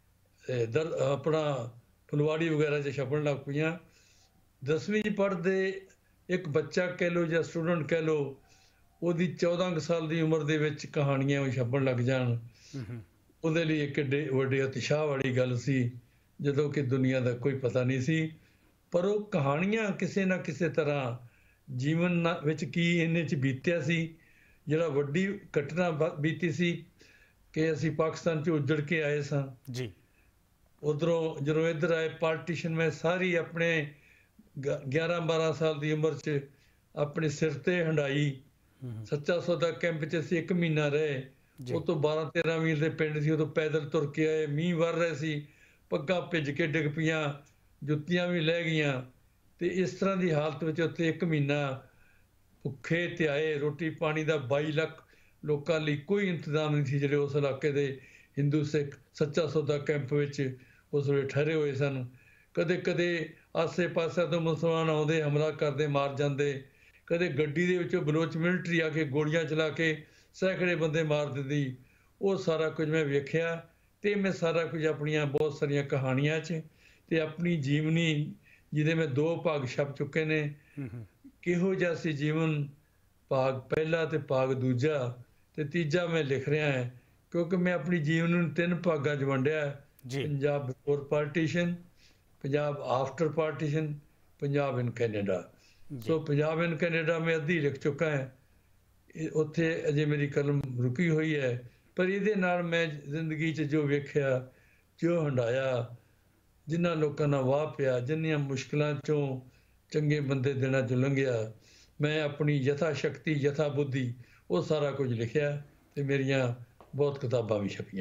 ਆਪਣਾ ਫੁਲਵਾੜੀ ਵਗੈਰਾ 'ਚ ਛਪਣ ਲੱਗ ਪਈਆਂ। 10ਵੀਂ 'ਚ ਪੜ੍ਹਦੇ ਇੱਕ ਬੱਚਾ ਕਹਿ ਲਓ ਜਾਂ ਸਟੂਡੈਂਟ ਕਹਿ ਲਓ, ਉਹਦੀ 14 ਕੁ ਸਾਲ ਦੀ ਉਮਰ ਦੇ ਵਿੱਚ ਕਹਾਣੀਆਂ ਉਹ ਛਪਣ ਲੱਗ ਜਾਣ, ਉਹਦੇ ਲਈ ਇੱਕ ਵੱਡੇ ਉਤਸ਼ਾਹ ਵਾਲੀ ਗੱਲ ਸੀ, ਜਦੋਂ ਕਿ ਦੁਨੀਆ ਦਾ ਕੋਈ ਪਤਾ ਨਹੀਂ ਸੀ। ਪਰ ਉਹ ਕਹਾਣੀਆਂ ਕਿਸੇ ਨਾ ਕਿਸੇ ਤਰ੍ਹਾਂ ਜੀਵਨ ਵਿੱਚ ਕੀ ਇਹਨੇ 'ਚ ਬੀਤਿਆ ਸੀ, ਜਿਹੜਾ ਵੱਡੀ ਘਟਨਾ ਬੀਤੀ ਸੀ ਕਿ ਅਸੀਂ ਪਾਕਿਸਤਾਨ 'ਚ ਉੱਜੜ ਕੇ ਆਏ ਸਾਂ ਜੀ। ਉੱਧਰੋਂ ਜਦੋਂ ਇੱਧਰ ਆਏ ਪਾਰਟੀਸ਼ਨ, ਮੈਂ ਸਾਰੀ ਆਪਣੇ 11-12 ਸਾਲ ਦੀ ਉਮਰ 'ਚ ਆਪਣੇ ਸਿਰ 'ਤੇ ਹੰਡਾਈ। ਸੱਚਾ ਸੌਦਾ ਕੈਂਪ 'ਚ ਅਸੀਂ 1 ਮਹੀਨਾ ਰਹੇ। ਉਹ ਤੋਂ 12-13 ਮੀਲ ਦੇ ਪਿੰਡ ਸੀ, ਉਦੋਂ ਪੈਦਲ ਤੁਰ ਕੇ ਆਏ। ਮੀਂਹ ਵਰ ਰਹੇ ਸੀ, ਪੱਗਾਂ ਭਿੱਜ ਕੇ ਡਿੱਗ ਪਈਆਂ, ਜੁੱਤੀਆਂ ਵੀ ਲੈ ਗਈਆਂ। ਤੇ ਇਸ ਤਰ੍ਹਾਂ ਦੀ ਹਾਲਤ ਵਿੱਚ ਉੱਥੇ 1 ਮਹੀਨਾ ਭੁੱਖੇ ਤੇ ਆਏ। ਰੋਟੀ ਪਾਣੀ ਦਾ 22 ਲੱਖ ਲੋਕਾਂ ਲਈ ਕੋਈ ਇੰਤਜ਼ਾਮ ਨਹੀਂ ਸੀ, ਜਿਹੜੇ ਉਸ ਇਲਾਕੇ ਦੇ ਹਿੰਦੂ ਸਿੱਖ ਸੱਚਾ ਸੌਦਾ ਕੈਂਪ ਵਿੱਚ ਉਸ ਵੇਲੇ ਠਹਿਰੇ ਹੋਏ ਸਨ। ਕਦੇ ਕਦੇ ਆਸੇ ਪਾਸੇ ਤੋਂ ਮੁਸਲਮਾਨ ਆਉਂਦੇ, ਹਮਲਾ ਕਰਦੇ, ਮਾਰ ਜਾਂਦੇ। ਕਦੇ ਗੱਡੀ ਦੇ ਵਿੱਚੋਂ ਬਲੋਚ ਮਿਲਟਰੀ ਆ ਕੇ ਗੋਲੀਆਂ ਚਲਾ ਕੇ ਸੈਂਕੜੇ ਬੰਦੇ ਮਾਰ ਦਿੰਦੀ। ਉਹ ਸਾਰਾ ਕੁਝ ਮੈਂ ਵੇਖਿਆ, ਤੇ ਮੈਂ ਸਾਰਾ ਕੁਝ ਆਪਣੀਆਂ ਬਹੁਤ ਸਾਰੀਆਂ ਕਹਾਣੀਆਂ 'ਚ ਤੇ ਆਪਣੀ ਜੀਵਨੀ, ਜਿਹਦੇ ਮੈਂ 2 ਭਾਗ ਛਪ ਚੁੱਕੇ ਨੇ। ਕਿਹੋ ਜਿਹਾ ਸੀ ਜੀਵਨ, ਭਾਗ ਪਹਿਲਾ ਤੇ ਭਾਗ ਦੂਜਾ, ਤੇ ਤੀਜਾ ਮੈਂ ਲਿਖ ਰਿਹਾ ਹਾਂ, ਕਿਉਂਕਿ ਮੈਂ ਆਪਣੀ ਜੀਵਨ ਨੂੰ 3 ਭਾਗਾਂ 'ਚ ਵੰਡਿਆ। Punjab before partition, Punjab after partition, Punjab in Canada. So Punjab in Canada ਮੈਂ ਅੱਧੀ ਲਿਖ ਚੁੱਕਾ ਹੈ, ਉੱਥੇ ਅਜੇ ਮੇਰੀ ਕਲਮ ਰੁਕੀ ਹੋਈ ਹੈ। ਪਰ ਇਹਦੇ ਨਾਲ ਮੈਂ ਜ਼ਿੰਦਗੀ 'ਚ ਜੋ ਵੇਖਿਆ, ਜੋ ਹੰਡਾਇਆ, ਜਿਨ੍ਹਾਂ ਲੋਕਾਂ ਨਾਲ ਵਾਹ ਪਿਆ, ਜਿੰਨੀਆਂ ਮੁਸ਼ਕਿਲਾਂ 'ਚੋਂ ਚੰਗੇ ਬੰਦੇ ਦਿਨਾਂ 'ਚੋਂ ਲੰਘਿਆ, ਮੈਂ ਆਪਣੀ ਯਥਾ ਸ਼ਕਤੀ, ਯਥਾ ਬੁੱਧੀ, ਉਹ ਸਾਰਾ ਕੁਝ ਲਿਖਿਆ, ਤੇ ਮੇਰੀਆਂ ਬਹੁਤ ਕਿਤਾਬਾਂ ਵੀ ਛਪੀਆਂ।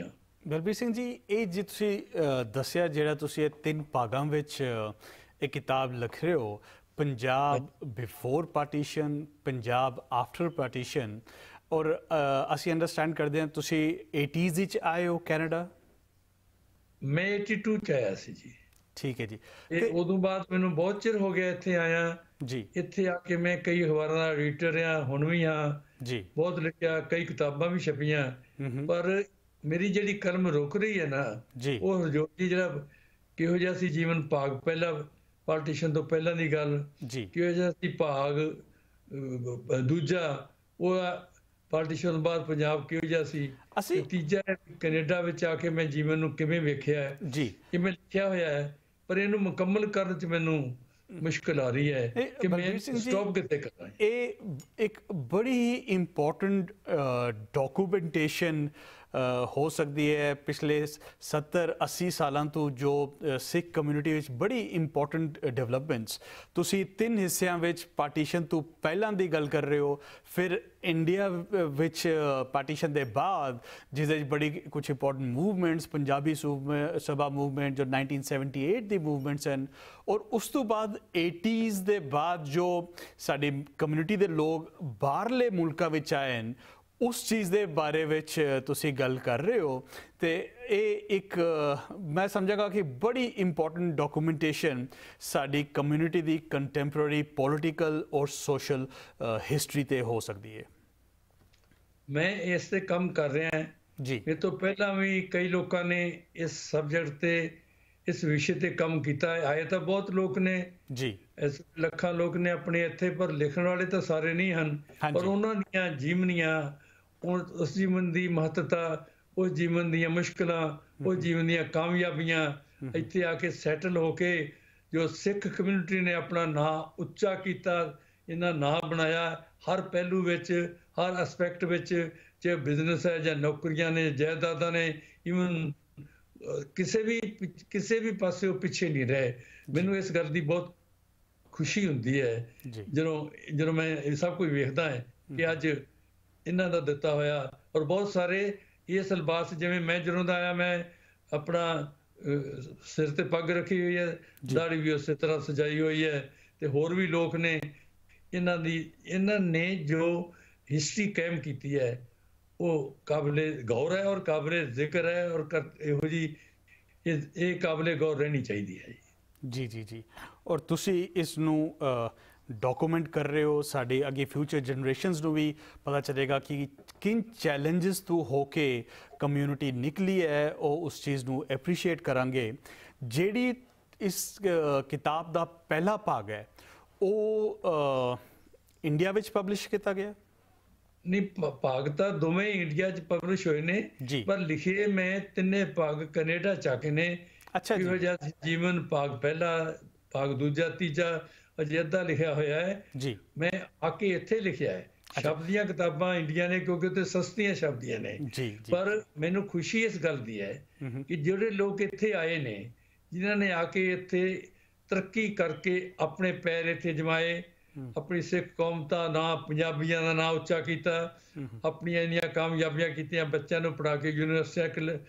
ਬਲਬੀਰ ਸਿੰਘ ਜੀ, ਇਹ ਜੇ ਤੁਸੀਂ ਦੱਸਿਆ ਜਿਹੜਾ ਤੁਸੀਂ ਇਹ ਤਿੰਨ ਭਾਗਾਂ ਵਿੱਚ ਇਹ ਕਿਤਾਬ ਲਿਖ ਰਹੇ ਹੋ, Punjab before partition, Punjab after partition, ਔਰ ਅਸੀਂ ਅੰਡਰਸਟੈਂਡ ਕਰਦੇ ਹਾਂ ਤੁਸੀਂ 80s ਵਿੱਚ ਆਏ ਹੋ ਕੈਨੇਡਾ। ਮੈਂ 82 ਚ ਆਇਆ ਸੀ ਜੀ। ਠੀਕ ਹੈ ਜੀ। ਤੇ ਉਦੋਂ ਬਾਅਦ ਮੈਨੂੰ ਬਹੁਤ ਚਿਰ ਹੋ ਗਿਆ ਇੱਥੇ ਆਇਆ ਜੀ। ਇੱਥੇ ਆ ਕੇ ਮੈਂ ਕਈ ਅਖਬਾਰਾਂ ਦਾ ਐਡੀਟਰ ਰਿਹਾ, ਹੁਣ ਵੀ ਹਾਂ ਜੀ। ਬਹੁਤ ਲਿਖਿਆ, ਕਈ ਕਿਤਾਬਾਂ ਵੀ ਛਪੀਆਂ, ਪਰ ਮੇਰੀ ਜਿਹੜੀ ਕਲਮ ਰੁਕ ਰਹੀ ਹੈ ਨਾ, ਉਹ ਹਰਜੋਤ ਜੀ ਜਿਹੜਾ ਕਿਹੋ ਜਿਹਾ ਸੀ ਜੀਵਨ ਭਾਗ ਪਹਿਲਾ ਪਾਰਟੀਸ਼ਨ ਤੋਂ ਪਹਿਲਾਂ ਦੀ ਗੱਲ, ਕਿਹੋ ਜਿਹਾ ਸੀ ਭਾਗ ਦੂਜਾ ਉਹ ਪਾਰਟੀਸ਼ਨ ਤੋਂ ਬਾਅਦ ਪੰਜਾਬ ਕਿਹੋ ਜਿਹਾ ਸੀ, ਤੀਜਾ ਕੈਨੇਡਾ ਵਿੱਚ ਆ ਕੇ ਮੈਂ ਜੀਵਨ ਨੂੰ ਕਿਵੇਂ ਵੇਖਿਆ ਹੈ, ਇਹ ਮੈਂ ਲਿਖਿਆ ਹੋਇਆ ਹੈ, ਪਰ ਇਹਨੂੰ ਮੁਕੰਮਲ ਕਰਨ 'ਚ ਮੈਨੂੰ ਮੁਸ਼ਕਿਲ ਆ ਰਹੀ ਹੈ ਕਿ ਮੈਂ ਸਟਾਪ ਕਿੱਥੇ ਕਰਾਂ। ਇਹ ਇੱਕ ਬੜੀ ਹੀ ਇੰਪੋਰਟੈਂਟ ਡਾਕੂਮੈਂਟੇਸ਼ਨ ਹੋ ਸਕਦੀ ਹੈ ਪਿਛਲੇ 70-80 ਸਾਲਾਂ ਤੋਂ, ਜੋ ਸਿੱਖ ਕਮਿਊਨਿਟੀ ਵਿੱਚ ਬੜੀ ਇੰਪੋਰਟੈਂਟ ਡਿਵੈਲਪਮੈਂਟਸ। ਤੁਸੀਂ ਤਿੰਨ ਹਿੱਸਿਆਂ ਵਿੱਚ ਪਾਰਟੀਸ਼ਨ ਤੋਂ ਪਹਿਲਾਂ ਦੀ ਗੱਲ ਕਰ ਰਹੇ ਹੋ, ਫਿਰ ਇੰਡੀਆ ਵਿੱਚ ਪਾਰਟੀਸ਼ਨ ਦੇ ਬਾਅਦ ਜਿਹਦੇ ਵਿੱਚ ਬੜੀ ਕੁਝ important movements, Punjabi Sabha movement ਜੋ 1978 ਦੀ ਮੂਵਮੈਂਟਸ ਹਨ, ਔਰ ਉਸ ਤੋਂ ਬਾਅਦ 80s ਦੇ ਬਾਅਦ ਜੋ ਸਾਡੀ ਕਮਿਊਨਿਟੀ ਦੇ ਲੋਕ ਬਾਹਰਲੇ ਮੁਲਕਾਂ ਵਿੱਚ ਆਏ ਹਨ, ਉਸ ਚੀਜ਼ ਦੇ ਬਾਰੇ ਵਿੱਚ ਤੁਸੀਂ ਗੱਲ ਕਰ ਰਹੇ ਹੋ। ਤੇ ਇਹ ਇੱਕ ਮੈਂ ਸਮਝਾਂਗਾ ਕਿ ਬੜੀ ਇੰਪੋਰਟੈਂਟ ਡਾਕੂਮੈਂਟੇਸ਼ਨ ਸਾਡੀ ਕਮਿਊਨਿਟੀ ਦੀ ਕੰਟੈਂਪਰੇਰੀ ਪੋਲੀਟੀਕਲ ਔਰ ਸੋਸ਼ਲ ਹਿਸਟਰੀ ਤੇ ਹੋ ਸਕਦੀ ਹੈ। ਮੈਂ ਇਸ ਤੇ ਕੰਮ ਕਰ ਰਿਹਾ ਹਾਂ ਜੀ। ਇਹ ਤੋਂ ਪਹਿਲਾਂ ਵੀ ਕਈ ਲੋਕਾਂ ਨੇ ਇਸ ਸਬਜੈਕਟ ਤੇ, ਇਸ ਵਿਸ਼ੇ ਤੇ ਕੰਮ ਕੀਤਾ ਹੈ। ਆਏ ਤਾਂ ਬਹੁਤ ਲੋਕ ਨੇ ਜੀ, ਲੱਖਾਂ ਲੋਕ ਨੇ ਆਪਣੇ ਇੱਥੇ, ਪਰ ਲਿਖਣ ਵਾਲੇ ਤਾਂ ਸਾਰੇ ਨਹੀਂ ਹਨ। ਪਰ ਉਹਨਾਂ ਦੀਆਂ ਜੀਵਨੀਆਂ, ਉਸ ਜੀਵਨ ਦੀ ਮਹੱਤਤਾ, ਉਸ ਜੀਵਨ ਦੀਆਂ ਮੁਸ਼ਕਲਾਂ, ਉਸ ਜੀਵਨ ਦੀਆਂ ਕਾਮਯਾਬੀਆਂ, ਇੱਥੇ ਆ ਕੇ ਸੈਟਲ ਹੋ ਕੇ ਜੋ ਸਿੱਖ ਕਮਿਊਨਿਟੀ ਨੇ ਆਪਣਾ ਨਾਂ ਉੱਚਾ ਕੀਤਾ, ਇਹਨਾਂ ਨਾਂ ਬਣਾਇਆ ਹਰ ਪਹਿਲੂ ਵਿੱਚ, ਹਰ ਐਸਪੈਕਟ ਵਿੱਚ, ਚਾਹੇ ਬਿਜ਼ਨਸ ਹੈ ਜਾਂ ਨੌਕਰੀਆਂ ਨੇ, ਜਾਇਦਾਦਾਂ ਨੇ, ਈਵਨ ਕਿਸੇ ਵੀ ਪਾਸੇ ਉਹ ਪਿੱਛੇ ਨਹੀਂ ਰਹੇ। ਮੈਨੂੰ ਇਸ ਗੱਲ ਦੀ ਬਹੁਤ ਖੁਸ਼ੀ ਹੁੰਦੀ ਹੈ ਜਦੋਂ ਮੈਂ ਇਹ ਸਭ ਕੁਝ ਵੇਖਦਾ ਹੈ ਕਿ ਅੱਜ ਇਹਨਾਂ ਦਾ ਦਿੱਤਾ ਹੋਇਆ, ਔਰ ਬਹੁਤ ਸਾਰੇ ਇਸ ਲਿਬਾਸ, ਜਿਵੇਂ ਮੈਂ ਜਦੋਂ ਦਾ ਆਇਆ, ਮੈਂ ਆਪਣਾ ਸਿਰ ਤੇ ਪੱਗ ਰੱਖੀ ਹੋਈ ਹੈ, ਦਾੜੀ ਵੀ ਉਸੇ ਤਰ੍ਹਾਂ ਸਜਾਈ ਹੋਈ ਹੈ, ਤੇ ਹੋਰ ਵੀ ਲੋਕ ਨੇ। ਇਹਨਾਂ ਨੇ ਜੋ ਹਿਸਟਰੀ ਕਾਇਮ ਕੀਤੀ ਹੈ ਉਹ ਕਾਬਲੇ ਗੌਰ ਹੈ ਔਰ ਕਾਬਲੇ ਜ਼ਿਕਰ ਹੈ, ਔਰ ਇਹੋ ਜੀ ਇਹ ਕਾਬਲੇ ਗੌਰ ਰਹਿਣੀ ਚਾਹੀਦੀ ਹੈ ਜੀ। ਜੀ ਜੀ। ਔਰ ਤੁਸੀਂ ਇਸ ਨੂੰ ਡਾਕੂਮੈਂਟ ਕਰ ਰਹੇ ਹੋ, ਸਾਡੇ ਅੱਗੇ ਫਿਊਚਰ ਜਨਰੇਸ਼ਨਸ ਨੂੰ ਵੀ ਪਤਾ ਚੱਲੇਗਾ ਕਿ ਕਿਨ ਚੈਲੰਜਸ ਤੋਂ ਹੋ ਕੇ ਕਮਿਊਨਿਟੀ ਨਿਕਲੀ ਹੈ, ਉਹ ਉਸ ਚੀਜ਼ ਨੂੰ ਐਪਰੀਸ਼ੀਏਟ ਕਰਾਂਗੇ। ਜਿਹੜੀ ਇਸ ਕਿਤਾਬ ਦਾ ਪਹਿਲਾ ਭਾਗ ਹੈ ਉਹ ਇੰਡੀਆ ਵਿੱਚ ਪਬਲਿਸ਼ ਕੀਤਾ ਗਿਆ? ਨਹੀਂ, ਭਾਗ ਤਾਂ ਦੋਵੇਂ ਇੰਡੀਆ 'ਚ ਪਬਲਿਸ਼ ਹੋਏ ਨੇ, ਪਰ ਲਿਖੇ ਮੈਂ ਤਿੰਨੇ ਭਾਗ ਕੈਨੇਡਾ 'ਚ ਆ ਕੇ ਨੇ। ਇਹੋ ਜਿਹਾ ਜੀਵਨ ਭਾਗ ਪਹਿਲਾ, ਭਾਗ ਦੂਜਾ, ਤੀਜਾ ਅਜੇ ਅੱਧਾ ਲਿਖਿਆ ਹੋਇਆ ਹੈ ਜੀ। ਮੈਂ ਆ ਕੇ ਇੱਥੇ ਲਿਖਿਆ ਹੈ। ਸ਼ਬਦ ਦੀਆਂ ਕਿਤਾਬਾਂ ਇੰਡੀਆ ਨੇ, ਕਿਉਂਕਿ ਉੱਥੇ ਸਸਤੀਆਂ ਸ਼ਬਦੀਆਂ ਨੇ, ਪਰ ਮੈਨੂੰ ਖੁਸ਼ੀ ਇਸ ਗੱਲ ਦੀ ਹੈ ਕਿ ਜਿਹੜੇ ਲੋਕ ਇੱਥੇ ਆਏ ਨੇ, ਜਿਨ੍ਹਾਂ ਨੇ ਆ ਕੇ ਇੱਥੇ ਤਰੱਕੀ ਕਰਕੇ ਆਪਣੇ ਪੈਰ ਇੱਥੇ ਜਮਾਏ, ਆਪਣੀ ਸਿੱਖ ਕੌਮ ਦਾ ਨਾਂ, ਪੰਜਾਬੀਆਂ ਦਾ ਨਾਂ ਉੱਚਾ ਕੀਤਾ, ਆਪਣੀਆਂ ਇੰਨੀਆਂ ਕਾਮਯਾਬੀਆਂ ਕੀਤੀਆਂ, ਬੱਚਿਆਂ ਨੂੰ ਪੜ੍ਹਾ ਕੇ ਯੂਨੀਵਰਸਿਟੀਆਂ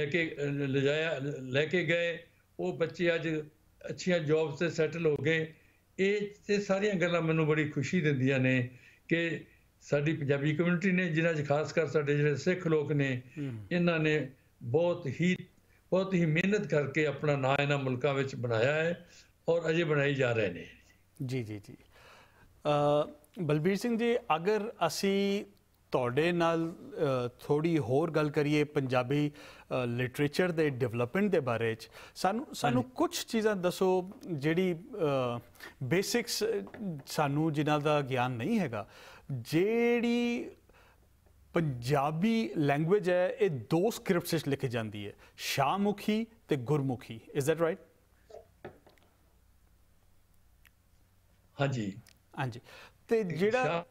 ਲੈ ਕੇ ਗਏ, ਉਹ ਬੱਚੇ ਅੱਜ ਅੱਛੀਆਂ ਜੌਬਸ 'ਤੇ ਸੈਟਲ ਹੋ ਗਏ। ਇਹ ਸਾਰੀਆਂ ਗੱਲਾਂ ਮੈਨੂੰ ਬੜੀ ਖੁਸ਼ੀ ਦਿੰਦੀਆਂ ਨੇ ਕਿ ਸਾਡੀ ਪੰਜਾਬੀ ਕਮਿਊਨਿਟੀ ਨੇ, ਜਿਨ੍ਹਾਂ 'ਚ ਖਾਸ ਕਰ ਸਾਡੇ ਜਿਹੜੇ ਸਿੱਖ ਲੋਕ ਨੇ, ਇਹਨਾਂ ਨੇ ਬਹੁਤ ਹੀ ਮਿਹਨਤ ਕਰਕੇ ਆਪਣਾ ਨਾਂ ਇਹਨਾਂ ਮੁਲਕਾਂ ਵਿੱਚ ਬਣਾਇਆ ਹੈ, ਔਰ ਅਜੇ ਬਣਾਈ ਜਾ ਰਹੇ ਨੇ। ਜੀ ਜੀ ਜੀ। ਬਲਬੀਰ ਸਿੰਘ ਜੀ, ਅਗਰ ਅਸੀਂ ਤੁਹਾਡੇ ਨਾਲ ਥੋੜੀ ਹੋਰ ਗੱਲ ਕਰੀਏ ਪੰਜਾਬੀ ਲਿਟਰੇਚਰ ਦੇ ਡਿਵੈਲਪਮੈਂਟ ਦੇ ਬਾਰੇ 'ਚ, ਸਾਨੂੰ ਕੁਝ ਚੀਜ਼ਾਂ ਦੱਸੋ ਜਿਹੜੀ ਬੇਸਿਕਸ ਸਾਨੂੰ ਜਿਨ੍ਹਾਂ ਦਾ ਗਿਆਨ ਨਹੀਂ ਹੈਗਾ। ਜਿਹੜੀ ਪੰਜਾਬੀ ਲੈਂਗੁਏਜ ਹੈ ਇਹ ਦੋ ਸਕ੍ਰਿਪਟਸ ਵਿੱਚ ਲਿਖੀ ਜਾਂਦੀ ਹੈ, ਸ਼ਾਹਮੁਖੀ ਤੇ ਗੁਰਮੁਖੀ। Is that right? ਹਾਂਜੀ ਹਾਂਜੀ। ਤੇ ਜਿਹੜਾ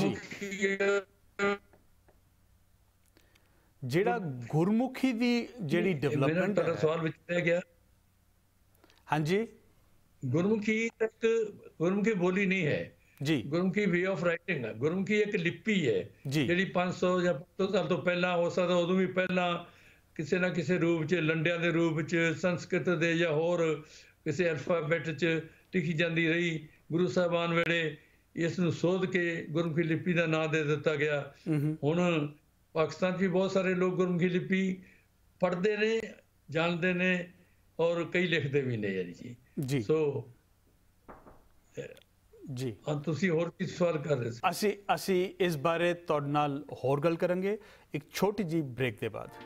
ਗੁਰਮੁਖੀ ਦੀ ਜਿਹੜੀ ਡਿਵੈਲਪਮੈਂਟ ਹੈ, ਸਵਾਲ ਵਿੱਚ ਰਹਿ ਗਿਆ। ਹਾਂਜੀ, ਗੁਰਮੁਖੀ ਬੋਲੀ ਨਹੀਂ ਹੈ ਜੀ, ਗੁਰਮੁਖੀ ਵੇ ਆਫ ਰਾਈਟਿੰਗ ਹੈ। ਗੁਰਮੁਖੀ ਇੱਕ ਲਿਪੀ ਹੈ ਜਿਹੜੀ 500 ਜਾਂ 500 ਸਾਲ ਤੋਂ ਪਹਿਲਾਂ, ਹੋ ਸਕਦਾ ਉਦੋਂ ਵੀ ਪਹਿਲਾਂ, ਕਿਸੇ ਨਾ ਕਿਸੇ ਰੂਪ 'ਚ, ਲੰਡਿਆਂ ਦੇ ਰੂਪ 'ਚ, ਸੰਸਕ੍ਰਿਤ ਦੇ ਜਾਂ ਹੋਰ ਕਿਸੇ ਅਲਫਾਬੈਟ 'ਚ ਲਿਖੀ ਜਾਂਦੀ ਰਹੀ। ਗੁਰੂ ਸਾਹਿਬਾਨ ਵੇਲੇ ਇਸ ਨੂੰ ਸੋਧ ਕੇ ਗੁਰਮੁਖੀ ਲਿਪੀ ਦਾ ਨਾਂ ਦੇ ਦਿੱਤਾ ਗਿਆ। ਹੁਣ ਪਾਕਿਸਤਾਨ 'ਚ ਵੀ ਬਹੁਤ ਸਾਰੇ ਲੋਕ ਗੁਰਮੁਖੀ ਲਿਪੀ ਪੜ੍ਹਦੇ ਨੇ, ਜਾਣਦੇ ਨੇ ਔਰ ਕਈ ਲਿਖਦੇ ਵੀ ਨੇ ਜੀ। ਸੋ ਜੀ ਹਾਂ, ਤੁਸੀਂ ਹੋਰ ਕੀ ਸਵਾਲ ਕਰ ਰਹੇ ਸੀ? ਅਸੀਂ ਇਸ ਬਾਰੇ ਤੁਹਾਡੇ ਨਾਲ ਹੋਰ ਗੱਲ ਕਰਾਂਗੇ ਇੱਕ ਛੋਟੀ ਜਿਹੀ ਬ੍ਰੇਕ ਦੇ ਬਾਅਦ।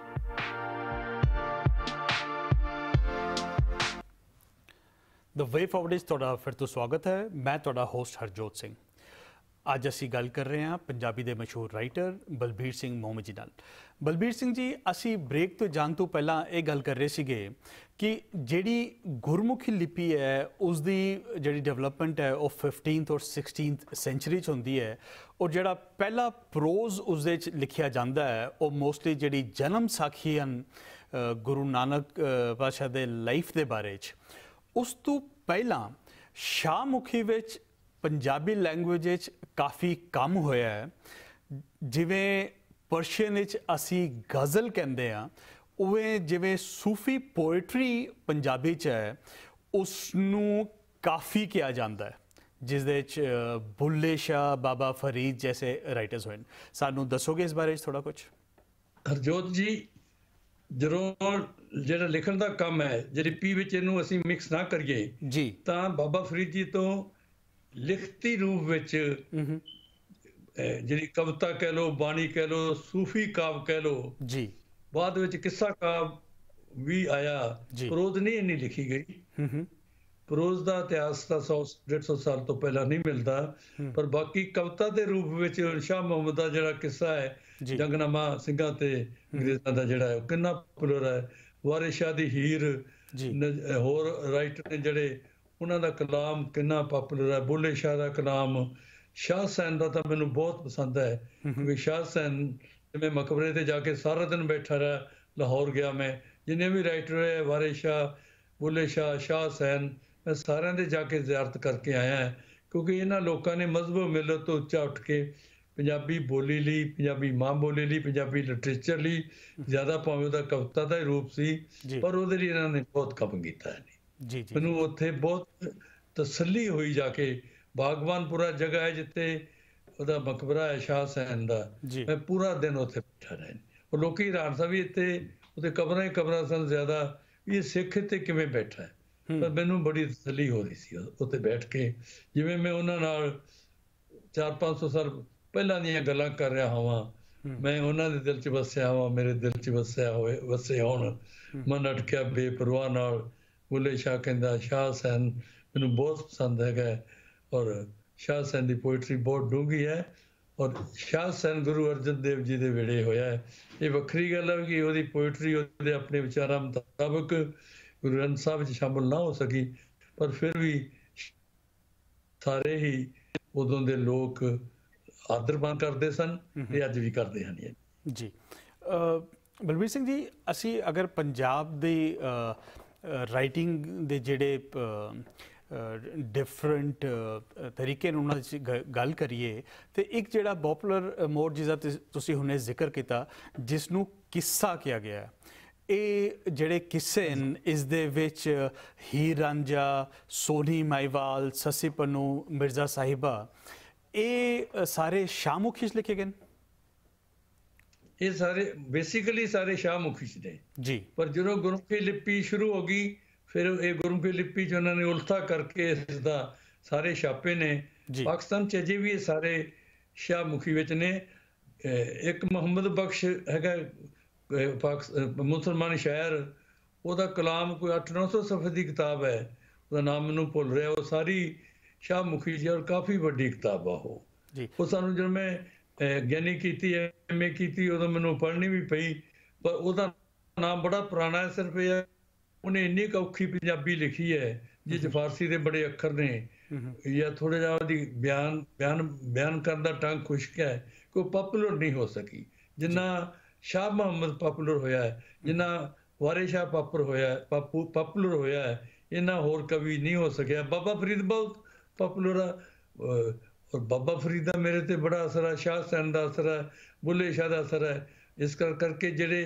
ਦ ਵੇ ਫਾਰਵਰਡ ਵਿੱਚ ਤੁਹਾਡਾ ਫਿਰ ਤੋਂ ਸਵਾਗਤ ਹੈ। ਮੈਂ ਤੁਹਾਡਾ ਹੋਸਟ ਹਰਜੋਤ ਸਿੰਘ। ਅੱਜ ਅਸੀਂ ਗੱਲ ਕਰ ਰਹੇ ਹਾਂ ਪੰਜਾਬੀ ਦੇ ਮਸ਼ਹੂਰ ਰਾਈਟਰ ਬਲਬੀਰ ਸਿੰਘ ਮੋਮੀ ਜੀ ਨਾਲ। ਬਲਬੀਰ ਸਿੰਘ ਜੀ, ਅਸੀਂ ਬ੍ਰੇਕ ਤੋਂ ਜਾਣ ਤੋਂ ਪਹਿਲਾਂ ਇਹ ਗੱਲ ਕਰ ਰਹੇ ਸੀਗੇ ਕਿ ਜਿਹੜੀ ਗੁਰਮੁਖੀ ਲਿਪੀ ਹੈ ਉਸ ਦੀ ਜਿਹੜੀ ਡਿਵੈਲਪਮੈਂਟ ਹੈ ਉਹ 15th ਔਰ 16th ਸੈਂਚੁਰੀ 'ਚ ਹੁੰਦੀ ਹੈ, ਔਰ ਜਿਹੜਾ ਪਹਿਲਾ ਪ੍ਰੋਜ਼ ਉਸਦੇ 'ਚ ਲਿਖਿਆ ਜਾਂਦਾ ਹੈ ਉਹ ਮੋਸਟਲੀ ਜਿਹੜੀ ਜਨਮ ਸਾਖੀ ਹਨ ਗੁਰੂ ਨਾਨਕ ਪਾਤਸ਼ਾਹ ਦੇ ਲਾਈਫ ਦੇ ਬਾਰੇ 'ਚ। ਉਸ ਤੋਂ ਪਹਿਲਾਂ ਸ਼ਾਹਮੁਖੀ ਵਿੱਚ ਪੰਜਾਬੀ ਲੈਂਗੁਏਜ ਵਿੱਚ ਕਾਫੀ ਕੰਮ ਹੋਇਆ ਹੈ। ਜਿਵੇਂ ਪਰਸ਼ੀਅਨ ਵਿੱਚ ਅਸੀਂ ਗਜ਼ਲ ਕਹਿੰਦੇ ਹਾਂ, ਉਵੇਂ ਜਿਵੇਂ ਸੂਫੀ ਪੋਇਟਰੀ ਪੰਜਾਬੀ 'ਚ ਹੈ ਉਸ ਨੂੰ ਕਾਫੀ ਕਿਹਾ ਜਾਂਦਾ ਹੈ, ਜਿਸ ਦੇ ਵਿੱਚ ਬੁੱਲੇ ਸ਼ਾਹ, ਬਾਬਾ ਫਰੀਦ ਜੈਸੇ ਰਾਈਟਰਸ ਹੋਏ। ਸਾਨੂੰ ਦੱਸੋਗੇ ਇਸ ਬਾਰੇ ਥੋੜ੍ਹਾ ਕੁਛ? ਹਰਜੋਤ ਜੀ, ਜਦੋਂ ਜਿਹੜਾ ਲਿਖਣ ਦਾ ਕੰਮ ਹੈ, ਜੇ ਲਿਪੀ ਵਿੱਚ ਇਹਨੂੰ ਅਸੀਂ ਮਿਕਸ ਨਾ ਕਰੀਏ ਜੀ, ਤਾਂ ਬਾਬਾ ਫਰੀਦ ਜੀ ਤੋਂ ਲਿਖਤੀ ਰੂਪ ਵਿੱਚ ਜਿਹੜੀ ਕਵਿਤਾ ਕਹਿ ਲਓ, ਬਾਣੀ ਕਹਿ ਲਓ, ਸੂਫੀ ਕਾਵ ਕਹਿ ਲਓ ਜੀ, ਬਾਅਦ ਵਿੱਚ ਕਿੱਸਾ ਕਾਵ ਵੀ ਆਇਆ। ਪ੍ਰੋਜ਼ ਨਹੀਂ ਇੰਨੀ ਲਿਖੀ ਗਈ। ਪ੍ਰੋਜ਼ ਦਾ ਇਤਿਹਾਸ ਤਾਂ 100-150 ਸਾਲ ਤੋਂ ਪਹਿਲਾਂ ਨਹੀਂ ਮਿਲਦਾ, ਪਰ ਬਾਕੀ ਕਵਿਤਾ ਦੇ ਰੂਪ ਵਿੱਚ ਸ਼ਾਹ ਮੁਹੰਮਦ ਦਾ ਜਿਹੜਾ ਕਿੱਸਾ ਹੈ, ਜੰਗਨਾਮਾ ਸਿੰਘਾਂ ਤੇ ਅੰਗਰੇਜ਼ਾਂ ਦਾ, ਜਿਹੜਾ ਉਹ ਕਿੰਨਾ ਪਪੂਲਰ ਹੈ। ਵਾਰਿਸ ਸ਼ਾਹ ਦੀ ਹੀਰ, ਹੋਰ ਰਾਈਟਰ ਨੇ ਜਿਹੜੇ, ਉਹਨਾਂ ਦਾ ਕਲਾਮ ਕਿੰਨਾ ਪਪੂਲਰ ਹੈ। ਬੁੱਲੇ ਸ਼ਾਹ ਦਾ ਕਲਾਮ, ਸ਼ਾਹ ਹੁਸੈਨ ਦਾ ਤਾਂ ਮੈਨੂੰ ਬਹੁਤ ਪਸੰਦ ਹੈ, ਕਿਉਂਕਿ ਸ਼ਾਹ ਹੁਸੈਨ ਜਿਵੇਂ ਮਕਬਰੇ ਤੇ ਜਾ ਕੇ ਸਾਰਾ ਦਿਨ ਬੈਠਾ ਰਿਹਾ। ਲਾਹੌਰ ਗਿਆ ਮੈਂ, ਜਿੰਨੇ ਵੀ ਰਾਈਟਰ ਹੋਏ, ਵਾਰਿਸ ਸ਼ਾਹ, ਬੁੱਲੇ ਸ਼ਾਹ, ਸ਼ਾਹ ਹੁਸੈਨ, ਮੈਂ ਸਾਰਿਆਂ ਦੇ ਜਾ ਕੇ ਜ਼ਿਆਰਤ ਕਰਕੇ ਆਇਆ, ਕਿਉਂਕਿ ਇਹਨਾਂ ਲੋਕਾਂ ਨੇ ਮਜ਼ਹਬ ਮਿਲਤ ਤੋਂ ਉੱਚਾ ਉੱਠ ਕੇ ਪੰਜਾਬੀ ਬੋਲੀ ਲਈ, ਪੰਜਾਬੀ ਮਾਂ ਬੋਲੀ ਲਈ, ਪੰਜਾਬੀ ਲਿਟਰੇਚਰ ਲਈ ਜ਼ਿਆਦਾ, ਭਾਵੇਂ ਉਹਦਾ ਕਵਿਤਾ ਦਾ ਹੀ ਰੂਪ ਸੀ, ਪਰ ਉਹਦੇ ਲਈ ਇਹਨਾਂ ਨੇ ਬਹੁਤ ਕੰਮ ਕੀਤਾ ਹੈ। ਮੈਨੂੰ ਉੱਥੇ ਬਹੁਤ ਤਸੱਲੀ ਹੋਈ ਜਾ ਕੇ। ਬਾਗਬਾਨਪੁਰਾ ਜਗ੍ਹਾ ਹੈ ਜਿੱਥੇ ਉਹਦਾ ਮਕਬਰਾ ਹੈ ਸ਼ਾਹ ਹੁਸੈਨ ਦਾ, ਮੈਂ ਪੂਰਾ ਦਿਨ ਉੱਥੇ ਬੈਠਾ ਰਿਹਾ। ਉਹ ਲੋਕੀ ਹੈਰਾਨ ਸਨ ਵੀ ਇੱਥੇ ਉਹਦੇ ਕਬਰਾਂ ਹੀ ਕਬਰਾਂ ਸਨ ਜ਼ਿਆਦਾ, ਵੀ ਇਹ ਸਿੱਖ ਇੱਥੇ ਕਿਵੇਂ ਬੈਠਾ ਹੈ। ਪਰ ਮੈਨੂੰ ਬੜੀ ਤਸੱਲੀ ਹੋ ਰਹੀ ਸੀ ਉੱਥੇ ਬੈਠ ਕੇ, ਜਿਵੇਂ ਮੈਂ ਉਹਨਾਂ ਨਾਲ 400-500 ਸਾਲ ਪਹਿਲਾਂ ਦੀਆਂ ਗੱਲਾਂ ਕਰ ਰਿਹਾ ਹੋਵਾਂ। ਮੈਂ ਉਹਨਾਂ ਦੇ ਦਿਲ 'ਚ ਵਸਿਆ ਹੋਵਾਂ, ਮੇਰੇ ਦਿਲ 'ਚ ਵਸੇ ਹੋਣ। ਮਨ ਅਟਕਿਆ ਬੇਪਰਵਾਹ ਨਾਲ। ਬੁੱਲੇ ਸ਼ਾਹ ਕਹਿੰਦਾ ਸ਼ਾਹ ਹੁਸੈਨ ਮੈਨੂੰ ਬਹੁਤ ਪਸੰਦ ਹੈਗਾ, ਔਰ ਸ਼ਾਹ ਹੁਸੈਨ ਦੀ ਪੋਇਟਰੀ ਬਹੁਤ ਡੂੰਘੀ ਹੈ, ਔਰ ਸ਼ਾਹ ਹੁਸੈਨ ਗੁਰੂ ਅਰਜਨ ਦੇਵ ਜੀ ਦੇ ਵੇਲੇ ਹੋਇਆ ਹੈ। ਇਹ ਵੱਖਰੀ ਗੱਲ ਹੈ ਕਿ ਉਹਦੀ ਪੋਇਟਰੀ ਉਹਦੇ ਆਪਣੇ ਵਿਚਾਰਾਂ ਮੁਤਾਬਕ ਗੁਰੂ ਗ੍ਰੰਥ ਸਾਹਿਬ 'ਚ ਸ਼ਾਮਲ ਨਾ ਹੋ ਸਕੀ, ਪਰ ਫਿਰ ਵੀ ਸਾਰੇ ਹੀ ਉਦੋਂ ਦੇ ਲੋਕ ਆਦਰ ਮਾਣ ਕਰਦੇ ਸਨ ਤੇ ਅੱਜ ਵੀ ਕਰਦੇ ਹਨ ਜੀ। ਬਲਬੀਰ ਸਿੰਘ ਜੀ, ਅਸੀਂ ਅਗਰ ਪੰਜਾਬ ਦੀ ਰਾਈਟਿੰਗ ਦੇ ਜਿਹੜੇ ਡਿਫਰੈਂਟ ਤਰੀਕੇ ਨੂੰ ਉਹਨਾਂ ਦੀ ਗੱਲ ਕਰੀਏ, ਤੇ ਇੱਕ ਜਿਹੜਾ ਪੋਪੂਲਰ ਮੋਡ ਜਿਸਦਾ ਤੁਸੀਂ ਹੁਣੇ ਜ਼ਿਕਰ ਕੀਤਾ, ਜਿਸ ਨੂੰ ਕਿੱਸਾ ਕਿਹਾ ਗਿਆ, ਇਹ ਜਿਹੜੇ ਕਿੱਸੇ ਹਨ ਇਸ ਦੇ ਵਿੱਚ ਹੀਰ ਰਾਂਝਾ, ਸੋਨੀ ਮਾਹੀਵਾਲ, ਸੱਸੀ ਪੰਨੂ, ਮਿਰਜ਼ਾ ਸਾਹਿਬਾ, ਇਹ ਸਾਰੇ ਸ਼ਾਹਮੁਖੀ 'ਚ ਲਿਖੇ ਗਏ ਨੇ। ਇਹ ਸਾਰੇ ਬੇਸਿਕਲੀ ਸਾਰੇ ਸ਼ਾਹਮੁਖੀ 'ਚ ਨੇ ਜੀ, ਪਰ ਜਦੋਂ ਗੁਰਮੁਖੀ ਲਿਪੀ ਸ਼ੁਰੂ ਹੋ ਗਈ, ਫਿਰ ਇਹ ਗੁਰਮੁਖੀ ਲਿਪੀ 'ਚ ਉਹਨਾਂ ਨੇ ਉਲਥਾ ਕਰਕੇ ਇਸ ਦਾ ਸਾਰੇ ਛਾਪੇ ਨੇ। ਪਾਕਿਸਤਾਨ 'ਚ ਅਜੇ ਵੀ ਇਹ ਸਾਰੇ ਸ਼ਾਹਮੁਖੀ ਵਿੱਚ ਨੇ। ਇੱਕ ਮੁਹੰਮਦ ਬਖਸ਼ ਹੈਗਾ ਮੁਸਲਮਾਨ ਸ਼ਾਇਰ, ਉਹਦਾ ਕਲਾਮ ਕੋਈ 800-900 ਸਫ਼ੇ ਦੀ ਕਿਤਾਬ ਹੈ, ਉਹਦਾ ਨਾਮ ਮੈਨੂੰ ਭੁੱਲ ਰਿਹਾ। ਉਹ ਸਾਰੀ ਸ਼ਾਹਮੁਖੀ ਜੀ, ਔਰ ਕਾਫੀ ਵੱਡੀ ਕਿਤਾਬ ਆ ਉਹ ਸਾਨੂੰ ਜਦੋਂ ਮੈਂ ਗਿਆਨੀ ਕੀਤੀ, MA ਕੀਤੀ, ਉਦੋਂ ਮੈਨੂੰ ਪੜ੍ਹਨੀ ਵੀ ਪਈ, ਪਰ ਉਹਦਾ ਨਾਮ ਬੜਾ ਪੁਰਾਣਾ ਹੈ। ਸਿਰਫ ਇਹ ਉਹਨੇ ਇੰਨੀ ਕੁ ਔਖੀ ਪੰਜਾਬੀ ਲਿਖੀ ਹੈ ਜਿਸ 'ਚ ਫਾਰਸੀ ਦੇ ਬੜੇ ਅੱਖਰ ਨੇ, ਜਾਂ ਥੋੜ੍ਹਾ ਜਿਹਾ ਉਹਦੀ ਬਿਆਨ ਕਰਨ ਦਾ ਢੰਗ ਖੁਸ਼ਕ ਹੈ, ਕੋਈ ਪਪੂਲਰ ਨਹੀਂ ਹੋ ਸਕੀ ਜਿੰਨਾ ਸ਼ਾਹ ਮੁਹੰਮਦ ਪਪੂਲਰ ਹੋਇਆ ਹੈ, ਜਿੰਨਾ ਵਾਰਿਸ ਸ਼ਾਹ ਪਪੂਲਰ ਹੋਇਆ ਹੈ, ਇਹਨਾਂ ਹੋਰ ਕਵੀ ਨਹੀਂ ਹੋ ਸਕਿਆ। ਬਾਬਾ ਫਰੀਦ ਬਹੁਤ ਪਪੂਲਰ ਆ, ਔਰ ਬਾਬਾ ਫਰੀਦ ਦਾ ਮੇਰੇ ਤੇ ਬੜਾ ਅਸਰ ਹੈ, ਸ਼ਾਹ ਹੁਸੈਨ ਦਾ ਅਸਰ ਹੈ, ਬੁੱਲੇ ਸ਼ਾਹ ਦਾ ਅਸਰ ਹੈ। ਇਸ ਕਰਕੇ ਜਿਹੜੇ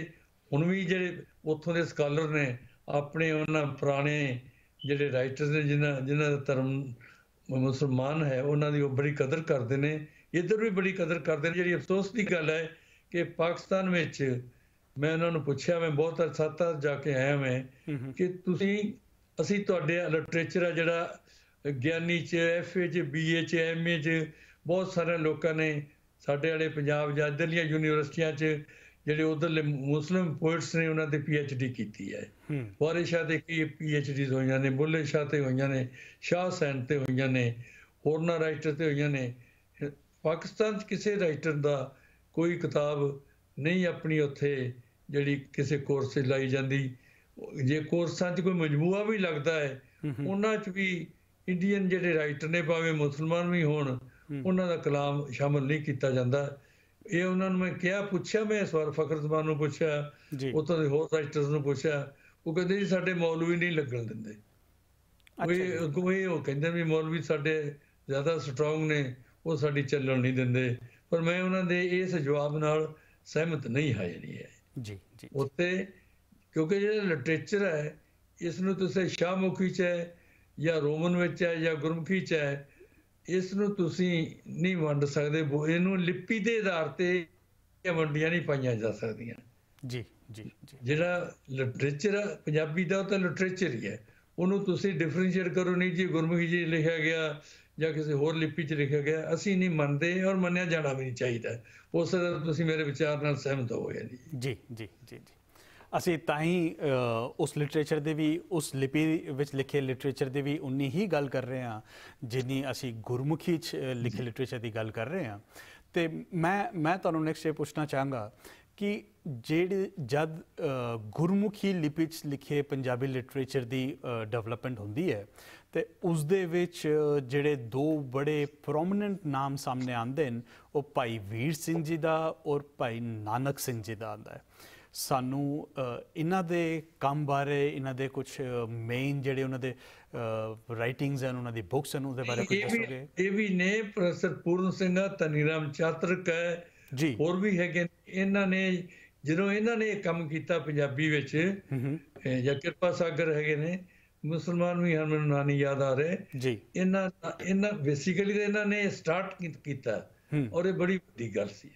ਹੁਣ ਵੀ ਜਿਹੜੇ ਉੱਥੋਂ ਦੇ ਸਕਾਲਰ ਨੇ ਆਪਣੇ ਉਹਨਾਂ ਪੁਰਾਣੇ ਜਿਹੜੇ ਰਾਈਟਰਸ ਨੇ ਜਿਨ੍ਹਾਂ ਦਾ ਧਰਮ ਮੁਸਲਮਾਨ ਹੈ ਉਹਨਾਂ ਦੀ ਉਹ ਬੜੀ ਕਦਰ ਕਰਦੇ ਨੇ, ਇੱਧਰ ਵੀ ਬੜੀ ਕਦਰ ਕਰਦੇ ਨੇ। ਜਿਹੜੀ ਅਫਸੋਸ ਦੀ ਗੱਲ ਹੈ ਕਿ ਪਾਕਿਸਤਾਨ ਵਿੱਚ ਮੈਂ ਉਹਨਾਂ ਨੂੰ ਪੁੱਛਿਆ, ਮੈਂ ਬਹੁਤ ਅਰਸਾ ਜਾ ਕੇ ਆਇਆ ਮੈਂ, ਕਿ ਅਸੀਂ ਤੁਹਾਡੇ ਲਿਟਰੇਚਰ ਆ ਜਿਹੜਾ ਗਿਆਨੀ 'ਚ, FA 'ਚ, BA 'ਚ, MA 'ਚ ਬਹੁਤ ਸਾਰੇ ਲੋਕਾਂ ਨੇ ਸਾਡੇ ਵਾਲੇ ਪੰਜਾਬ ਜਾਂ ਇੱਧਰਲੀਆਂ ਯੂਨੀਵਰਸਿਟੀਆਂ 'ਚ ਜਿਹੜੇ ਉਧਰਲੇ ਮੁਸਲਿਮ ਪੋਇਟਸ ਨੇ ਉਹਨਾਂ ਤੇ PhD ਕੀਤੀ ਹੈ। ਵਾਰਿਸ ਸ਼ਾਹ ਤੇ ਕੀ PhDs ਹੋਈਆਂ ਨੇ, ਬੁੱਲੇ ਸ਼ਾਹ ਤੇ ਹੋਈਆਂ ਨੇ, ਸ਼ਾਹ ਹੁਸੈਨ ਤੇ ਹੋਈਆਂ ਨੇ, ਹੋਰਨਾਂ ਰਾਈਟਰ ਤੇ ਹੋਈਆਂ ਨੇ। ਪਾਕਿਸਤਾਨ 'ਚ ਕਿਸੇ ਰਾਈਟਰ ਦਾ ਕੋਈ ਕਿਤਾਬ ਨਹੀਂ ਆਪਣੀ ਉੱਥੇ ਜਿਹੜੀ ਕਿਸੇ ਕੋਰਸ 'ਚ ਲਾਈ ਜਾਂਦੀ। ਜੇ ਕੋਰਸਾਂ 'ਚ ਕੋਈ ਮਜਮੂਆ ਵੀ ਲੱਗਦਾ ਹੈ ਉਹਨਾਂ 'ਚ ਵੀ ਇੰਡੀਅਨ ਜਿਹੜੇ ਰਾਈਟਰ ਨੇ ਭਾਵੇਂ ਮੁਸਲਮਾਨ ਵੀ ਹੋਣ ਉਹਨਾਂ ਦਾ ਕਲਾਮ ਸ਼ਾਮਲ ਨਹੀਂ ਕੀਤਾ ਜਾਂਦਾ। ਇਹ ਉਹਨਾਂ ਨੂੰ ਮੈਂ ਕਿਹਾ, ਪੁੱਛਿਆ ਮੈਂ ਇਸ ਵਾਰ ਫਖਰ ਜ਼ਮਾਨ ਨੂੰ ਪੁੱਛਿਆ, ਉੱਥੋਂ ਦੇ ਹੋਰ ਰਾਈਟਰਸ ਨੂੰ ਪੁੱਛਿਆ, ਉਹ ਕਹਿੰਦੇ ਜੀ ਸਾਡੇ ਮੌਲਵੀ ਨਹੀਂ ਲੱਗਣ ਦਿੰਦੇ। ਉਹ ਕਹਿੰਦੇ ਵੀ ਮੌਲਵੀ ਸਾਡੇ ਜ਼ਿਆਦਾ ਸਟਰੋਂਗ ਨੇ, ਉਹ ਸਾਡੀ ਚੱਲਣ ਨਹੀਂ ਦਿੰਦੇ। ਪਰ ਮੈਂ ਉਹਨਾਂ ਦੇ ਇਸ ਜਵਾਬ ਨਾਲ ਸਹਿਮਤ ਨਹੀਂ ਹੈ ਜੀ ਉੱਥੇ, ਕਿਉਂਕਿ ਜਿਹੜਾ ਲਿਟਰੇਚਰ ਹੈ ਇਸ ਨੂੰ ਤੁਸੀਂ ਸ਼ਾਹਮੁਖੀ 'ਚ ਹੈ ਜਾਂ ਰੋਮਨ ਵਿੱਚ ਹੈ ਜਾਂ ਗੁਰਮੁਖੀ 'ਚ ਹੈ, ਇਸ ਨੂੰ ਤੁਸੀਂ ਨਹੀਂ ਵੰਡ ਸਕਦੇ। ਇਹਨੂੰ ਲਿਪੀ ਦੇ ਆਧਾਰ ਤੇ ਵੰਡੀਆਂ ਨਹੀਂ ਪਾਈਆਂ ਜਾ ਸਕਦੀਆਂ। ਜਿਹੜਾ ਲਿਟਰੇਚਰ ਪੰਜਾਬੀ ਦਾ ਉਹ ਤਾਂ ਲਿਟਰੇਚਰ ਹੀ ਹੈ, ਉਹਨੂੰ ਤੁਸੀਂ ਡਿਫਰੈਂਸ਼ੀਏਟ ਕਰੋ ਨਹੀਂ ਜੀ ਗੁਰਮੁਖੀ 'ਚ ਲਿਖਿਆ ਗਿਆ ਜਾਂ ਕਿਸੇ ਹੋਰ ਲਿਪੀ 'ਚ ਲਿਖਿਆ ਗਿਆ, ਅਸੀਂ ਨਹੀਂ ਮੰਨਦੇ ਔਰ ਮੰਨਿਆ ਜਾਣਾ ਵੀ ਨਹੀਂ ਚਾਹੀਦਾ। ਉਸ ਤਰ੍ਹਾਂ ਤੁਸੀਂ ਮੇਰੇ ਵਿਚਾਰ ਨਾਲ ਸਹਿਮਤ ਹੋਵੋਗੇ ਜੀ। ਅਸੀਂ ਤਾਂ ਹੀ ਉਸ ਲਿਟਰੇਚਰ ਦੇ ਵੀ, ਉਸ ਲਿਪੀ ਵਿੱਚ ਲਿਖੇ ਲਿਟਰੇਚਰ ਦੀ ਵੀ ਉਨੀ ਹੀ ਗੱਲ ਕਰ ਰਹੇ ਹਾਂ ਜਿੰਨੀ ਅਸੀਂ ਗੁਰਮੁਖੀ 'ਚ ਲਿਖੇ ਲਿਟਰੇਚਰ ਦੀ ਗੱਲ ਕਰ ਰਹੇ ਹਾਂ। ਅਤੇ ਮੈਂ ਤੁਹਾਨੂੰ ਨੈਕਸਟ ਇਹ ਪੁੱਛਣਾ ਚਾਹਾਂਗਾ ਕਿ ਜਦ ਗੁਰਮੁਖੀ ਲਿਪੀ 'ਚ ਲਿਖੇ ਪੰਜਾਬੀ ਲਿਟਰੇਚਰ ਦੀ ਡਿਵੈਲਪਮੈਂਟ ਹੁੰਦੀ ਹੈ ਅਤੇ ਉਸ ਦੇ ਵਿੱਚ ਜਿਹੜੇ ਦੋ ਬੜੇ ਪ੍ਰੋਮੀਨੈਂਟ ਨਾਮ ਸਾਹਮਣੇ ਆਉਂਦੇ ਨੇ, ਉਹ ਭਾਈ ਵੀਰ ਸਿੰਘ ਜੀ ਦਾ ਔਰ ਭਾਈ ਨਾਨਕ ਸਿੰਘ ਜੀ ਦਾ ਆਉਂਦਾ ਹੈ। ਸਾਨੂੰ ਇਹਨਾਂ ਦੇ ਕੰਮ ਬਾਰੇ, ਇਹਨਾਂ ਦੇ ਕੁਝ ਮੇਨ ਜਿਹੜੇ ਉਹਨਾਂ ਦੇ ਰਾਈਟਿੰਗਸ ਹਨ, ਉਹਨਾਂ ਦੀ ਬੁੱਕਸ ਹਨ, ਉਹਦੇ ਬਾਰੇ ਕੁਝ ਦੱਸੋਗੇ? ਇਹ ਵੀ ਨੇ ਪ੍ਰੋਫੈਸਰ ਪੂਰਨ ਸਿੰਘ, ਧਨੀਰਾਮ ਚਾਤਰਕ ਹੈ ਜੀ, ਹੋਰ ਵੀ ਹੈਗੇ। ਇਹਨਾਂ ਨੇ ਜਦੋਂ ਇਹਨਾਂ ਨੇ ਕੰਮ ਕੀਤਾ ਪੰਜਾਬੀ ਵਿੱਚ, ਜਾਂ ਕਿਰਪਾ ਸਾਗਰ ਹੈਗੇ ਨੇ, ਮੁਸਲਮਾਨ ਵੀ ਹਨ, ਮੈਨੂੰ ਨਾਂ ਨਹੀਂ ਯਾਦ ਆ ਰਹੇ ਜੀ। ਇਹਨਾਂ ਬੇਸਿਕਲੀ ਇਹਨਾਂ ਨੇ ਸਟਾਰਟ ਕੀਤਾ ਔਰ ਇਹ ਬੜੀ ਵੱਡੀ ਗੱਲ ਸੀ।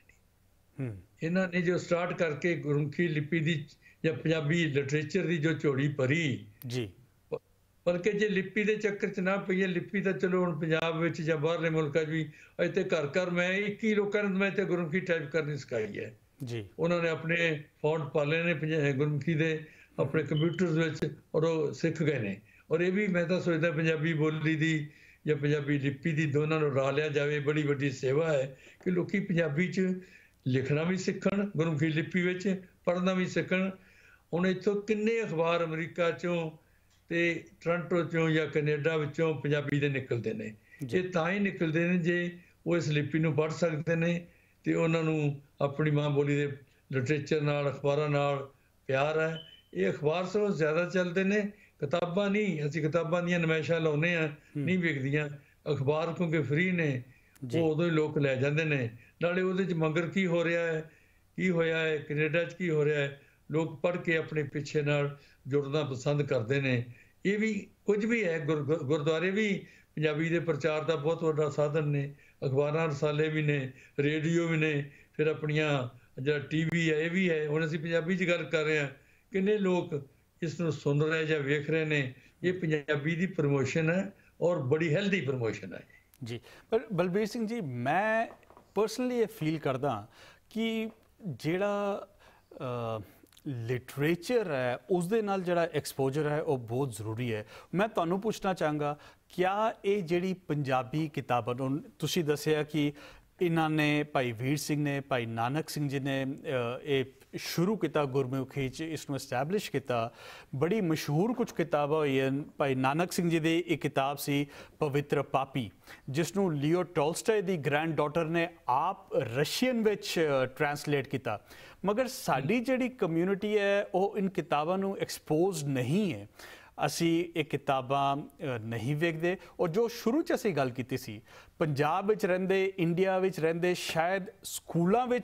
ਇਹਨਾਂ ਨੇ ਜੋ ਸਟਾਰਟ ਕਰਕੇ ਗੁਰਮੁਖੀ ਲਿਪੀ ਦੀ ਜਾਂ ਪੰਜਾਬੀ ਲਿਟਰੇਚਰ ਦੀ ਜੋ ਝੋਲੀ ਭਰੀ ਜੀ, ਬਲਕਿ ਜੇ ਲਿਪੀ ਦੇ ਚੱਕਰ 'ਚ ਨਾ ਪਈਏ, ਲਿਪੀ ਤਾਂ ਚਲੋ ਹੁਣ ਪੰਜਾਬ ਵਿੱਚ ਜਾਂ ਬਾਹਰਲੇ ਮੁਲਕਾਂ 'ਚ ਵੀ ਇੱਥੇ ਘਰ ਘਰ ਮੈਂ 21 ਲੋਕਾਂ ਨੂੰ ਮੈਂ ਇੱਥੇ ਗੁਰਮੁਖੀ ਟਾਈਪ ਕਰਨੀ ਸਿਖਾਈ ਹੈ ਜੀ। ਉਹਨਾਂ ਨੇ ਆਪਣੇ ਫੌਂਟ ਪਾਲੇ ਨੇ ਗੁਰਮੁਖੀ ਦੇ ਆਪਣੇ ਕੰਪਿਊਟਰਸ ਵਿੱਚ, ਔਰ ਉਹ ਸਿੱਖ ਗਏ ਨੇ। ਔਰ ਇਹ ਵੀ ਮੈਂ ਤਾਂ ਸੋਚਦਾ ਪੰਜਾਬੀ ਬੋਲੀ ਦੀ ਜਾਂ ਪੰਜਾਬੀ ਲਿਪੀ ਦੀ ਦੋਨਾਂ ਨੂੰ ਰਲਾ ਲਿਆ ਜਾਵੇ, ਬੜੀ ਵੱਡੀ ਸੇਵਾ ਹੈ ਕਿ ਲੋਕੀ ਪੰਜਾਬੀ 'ਚ ਲਿਖਣਾ ਵੀ ਸਿੱਖਣ, ਗੁਰਮੁਖੀ ਲਿਪੀ ਵਿੱਚ ਪੜ੍ਹਨਾ ਵੀ ਸਿੱਖਣ। ਹੁਣ ਇੱਥੋਂ ਕਿੰਨੇ ਅਖਬਾਰ ਅਮਰੀਕਾ 'ਚੋਂ ਤੇ ਟੋਰਾਂਟੋ 'ਚੋਂ ਜਾਂ ਕੈਨੇਡਾ ਵਿੱਚੋਂ ਪੰਜਾਬੀ ਦੇ ਨਿਕਲਦੇ ਨੇ। ਇਹ ਤਾਂ ਹੀ ਨਿਕਲਦੇ ਨੇ ਜੇ ਉਹ ਇਸ ਲਿਪੀ ਨੂੰ ਪੜ੍ਹ ਸਕਦੇ ਨੇ ਤੇ ਉਹਨਾਂ ਨੂੰ ਆਪਣੀ ਮਾਂ ਬੋਲੀ ਦੇ ਲਿਟਰੇਚਰ ਨਾਲ, ਅਖਬਾਰਾਂ ਨਾਲ ਪਿਆਰ ਹੈ। ਇਹ ਅਖਬਾਰ ਸਭ ਜ਼ਿਆਦਾ ਚੱਲਦੇ ਨੇ, ਕਿਤਾਬਾਂ ਨਹੀਂ। ਅਸੀਂ ਕਿਤਾਬਾਂ ਦੀਆਂ ਨਮਾਇਸ਼ਾਂ ਲਾਉਂਦੇ ਹਾਂ, ਨਹੀਂ ਵਿਕਦੀਆਂ। ਅਖਬਾਰ ਕਿਉਂਕਿ ਫ੍ਰੀ ਨੇ, ਉਹ ਉਦੋਂ ਹੀ ਲੋਕ ਲੈ ਜਾਂਦੇ ਨੇ। ਨਾਲੇ ਉਹਦੇ 'ਚ ਮਗਰ ਕੀ ਹੋ ਰਿਹਾ ਹੈ, ਕੀ ਹੋਇਆ ਹੈ, ਕੈਨੇਡਾ 'ਚ ਕੀ ਹੋ ਰਿਹਾ ਹੈ, ਲੋਕ ਪੜ੍ਹ ਕੇ ਆਪਣੇ ਪਿੱਛੇ ਨਾਲ ਜੁੜਨਾ ਪਸੰਦ ਕਰਦੇ ਨੇ। ਇਹ ਵੀ ਕੁਝ ਵੀ ਹੈ। ਗੁਰਦੁਆਰੇ ਵੀ ਪੰਜਾਬੀ ਦੇ ਪ੍ਰਚਾਰ ਦਾ ਬਹੁਤ ਵੱਡਾ ਸਾਧਨ ਨੇ। ਅਖਬਾਰਾਂ, ਰਸਾਲੇ ਵੀ ਨੇ, ਰੇਡੀਓ ਵੀ ਨੇ, ਫਿਰ ਆਪਣੀਆਂ ਜਿਹੜਾ TV ਹੈ ਇਹ ਵੀ ਹੈ। ਹੁਣ ਅਸੀਂ ਪੰਜਾਬੀ 'ਚ ਗੱਲ ਕਰ ਰਹੇ ਹਾਂ, ਕਿੰਨੇ ਲੋਕ ਇਸ ਨੂੰ ਸੁਣ ਰਹੇ ਜਾਂ ਵੇਖ ਰਹੇ ਨੇ। ਇਹ ਪੰਜਾਬੀ ਦੀ ਪ੍ਰਮੋਸ਼ਨ ਹੈ ਔਰ ਬੜੀ ਹੈਲਦੀ ਪ੍ਰਮੋਸ਼ਨ ਹੈ ਜੀ। ਪਰ ਬਲਬੀਰ ਸਿੰਘ ਜੀ, ਮੈਂ ਪਰਸਨਲੀ ਇਹ ਫੀਲ ਕਰਦਾ ਕਿ ਜਿਹੜਾ ਲਿਟਰੇਚਰ ਹੈ ਉਸ ਦੇ ਨਾਲ ਜਿਹੜਾ ਐਕਸਪੋਜਰ ਹੈ ਉਹ ਬਹੁਤ ਜ਼ਰੂਰੀ ਹੈ। ਮੈਂ ਤੁਹਾਨੂੰ ਪੁੱਛਣਾ ਚਾਹਾਂਗਾ, ਕਿਆ ਇਹ ਜਿਹੜੀ ਪੰਜਾਬੀ ਕਿਤਾਬਾਂ ਨੂੰ ਤੁਸੀਂ ਦੱਸਿਆ ਕਿ ਇਹਨਾਂ ਨੇ, ਭਾਈ ਵੀਰ ਸਿੰਘ ਨੇ, ਭਾਈ ਨਾਨਕ ਸਿੰਘ ਜੀ ਨੇ ਇਹ ਸ਼ੁਰੂ ਕੀਤਾ ਗੁਰਮੁਖੀ 'ਚ, ਇਸ ਨੂੰ ਐਸਟੈਬਲਿਸ਼ ਕੀਤਾ। ਬੜੀ ਮਸ਼ਹੂਰ ਕੁਝ ਕਿਤਾਬਾਂ ਹੋਈਆਂ। ਭਾਈ ਨਾਨਕ ਸਿੰਘ ਜੀ ਦੀ ਇੱਕ ਕਿਤਾਬ ਸੀ ਪਵਿੱਤਰ ਪਾਪੀ, ਜਿਸ ਨੂੰ ਲਿਓ ਟੋਲਸਟਾਏ ਦੀ ਗ੍ਰੈਂਡ ਡਾਟਰ ਨੇ ਆਪ ਰਸ਼ੀਅਨ ਵਿੱਚ ਟਰਾਂਸਲੇਟ ਕੀਤਾ। ਮਗਰ ਸਾਡੀ ਜਿਹੜੀ ਕਮਿਊਨਿਟੀ ਹੈ ਉਹ ਇਨ ਕਿਤਾਬਾਂ ਨੂੰ ਐਕਸਪੋਜ਼ ਨਹੀਂ ਹੈ। ਅਸੀਂ ਇਹ ਕਿਤਾਬਾਂ ਨਹੀਂ ਵੇਖਦੇ। ਔਰ ਜੋ ਸ਼ੁਰੂ 'ਚ ਅਸੀਂ ਗੱਲ ਕੀਤੀ ਸੀ, ਪੰਜਾਬ ਵਿੱਚ ਰਹਿੰਦੇ, ਇੰਡੀਆ ਵਿੱਚ ਰਹਿੰਦੇ, ਸ਼ਾਇਦ ਸਕੂਲਾਂ ਵਿੱਚ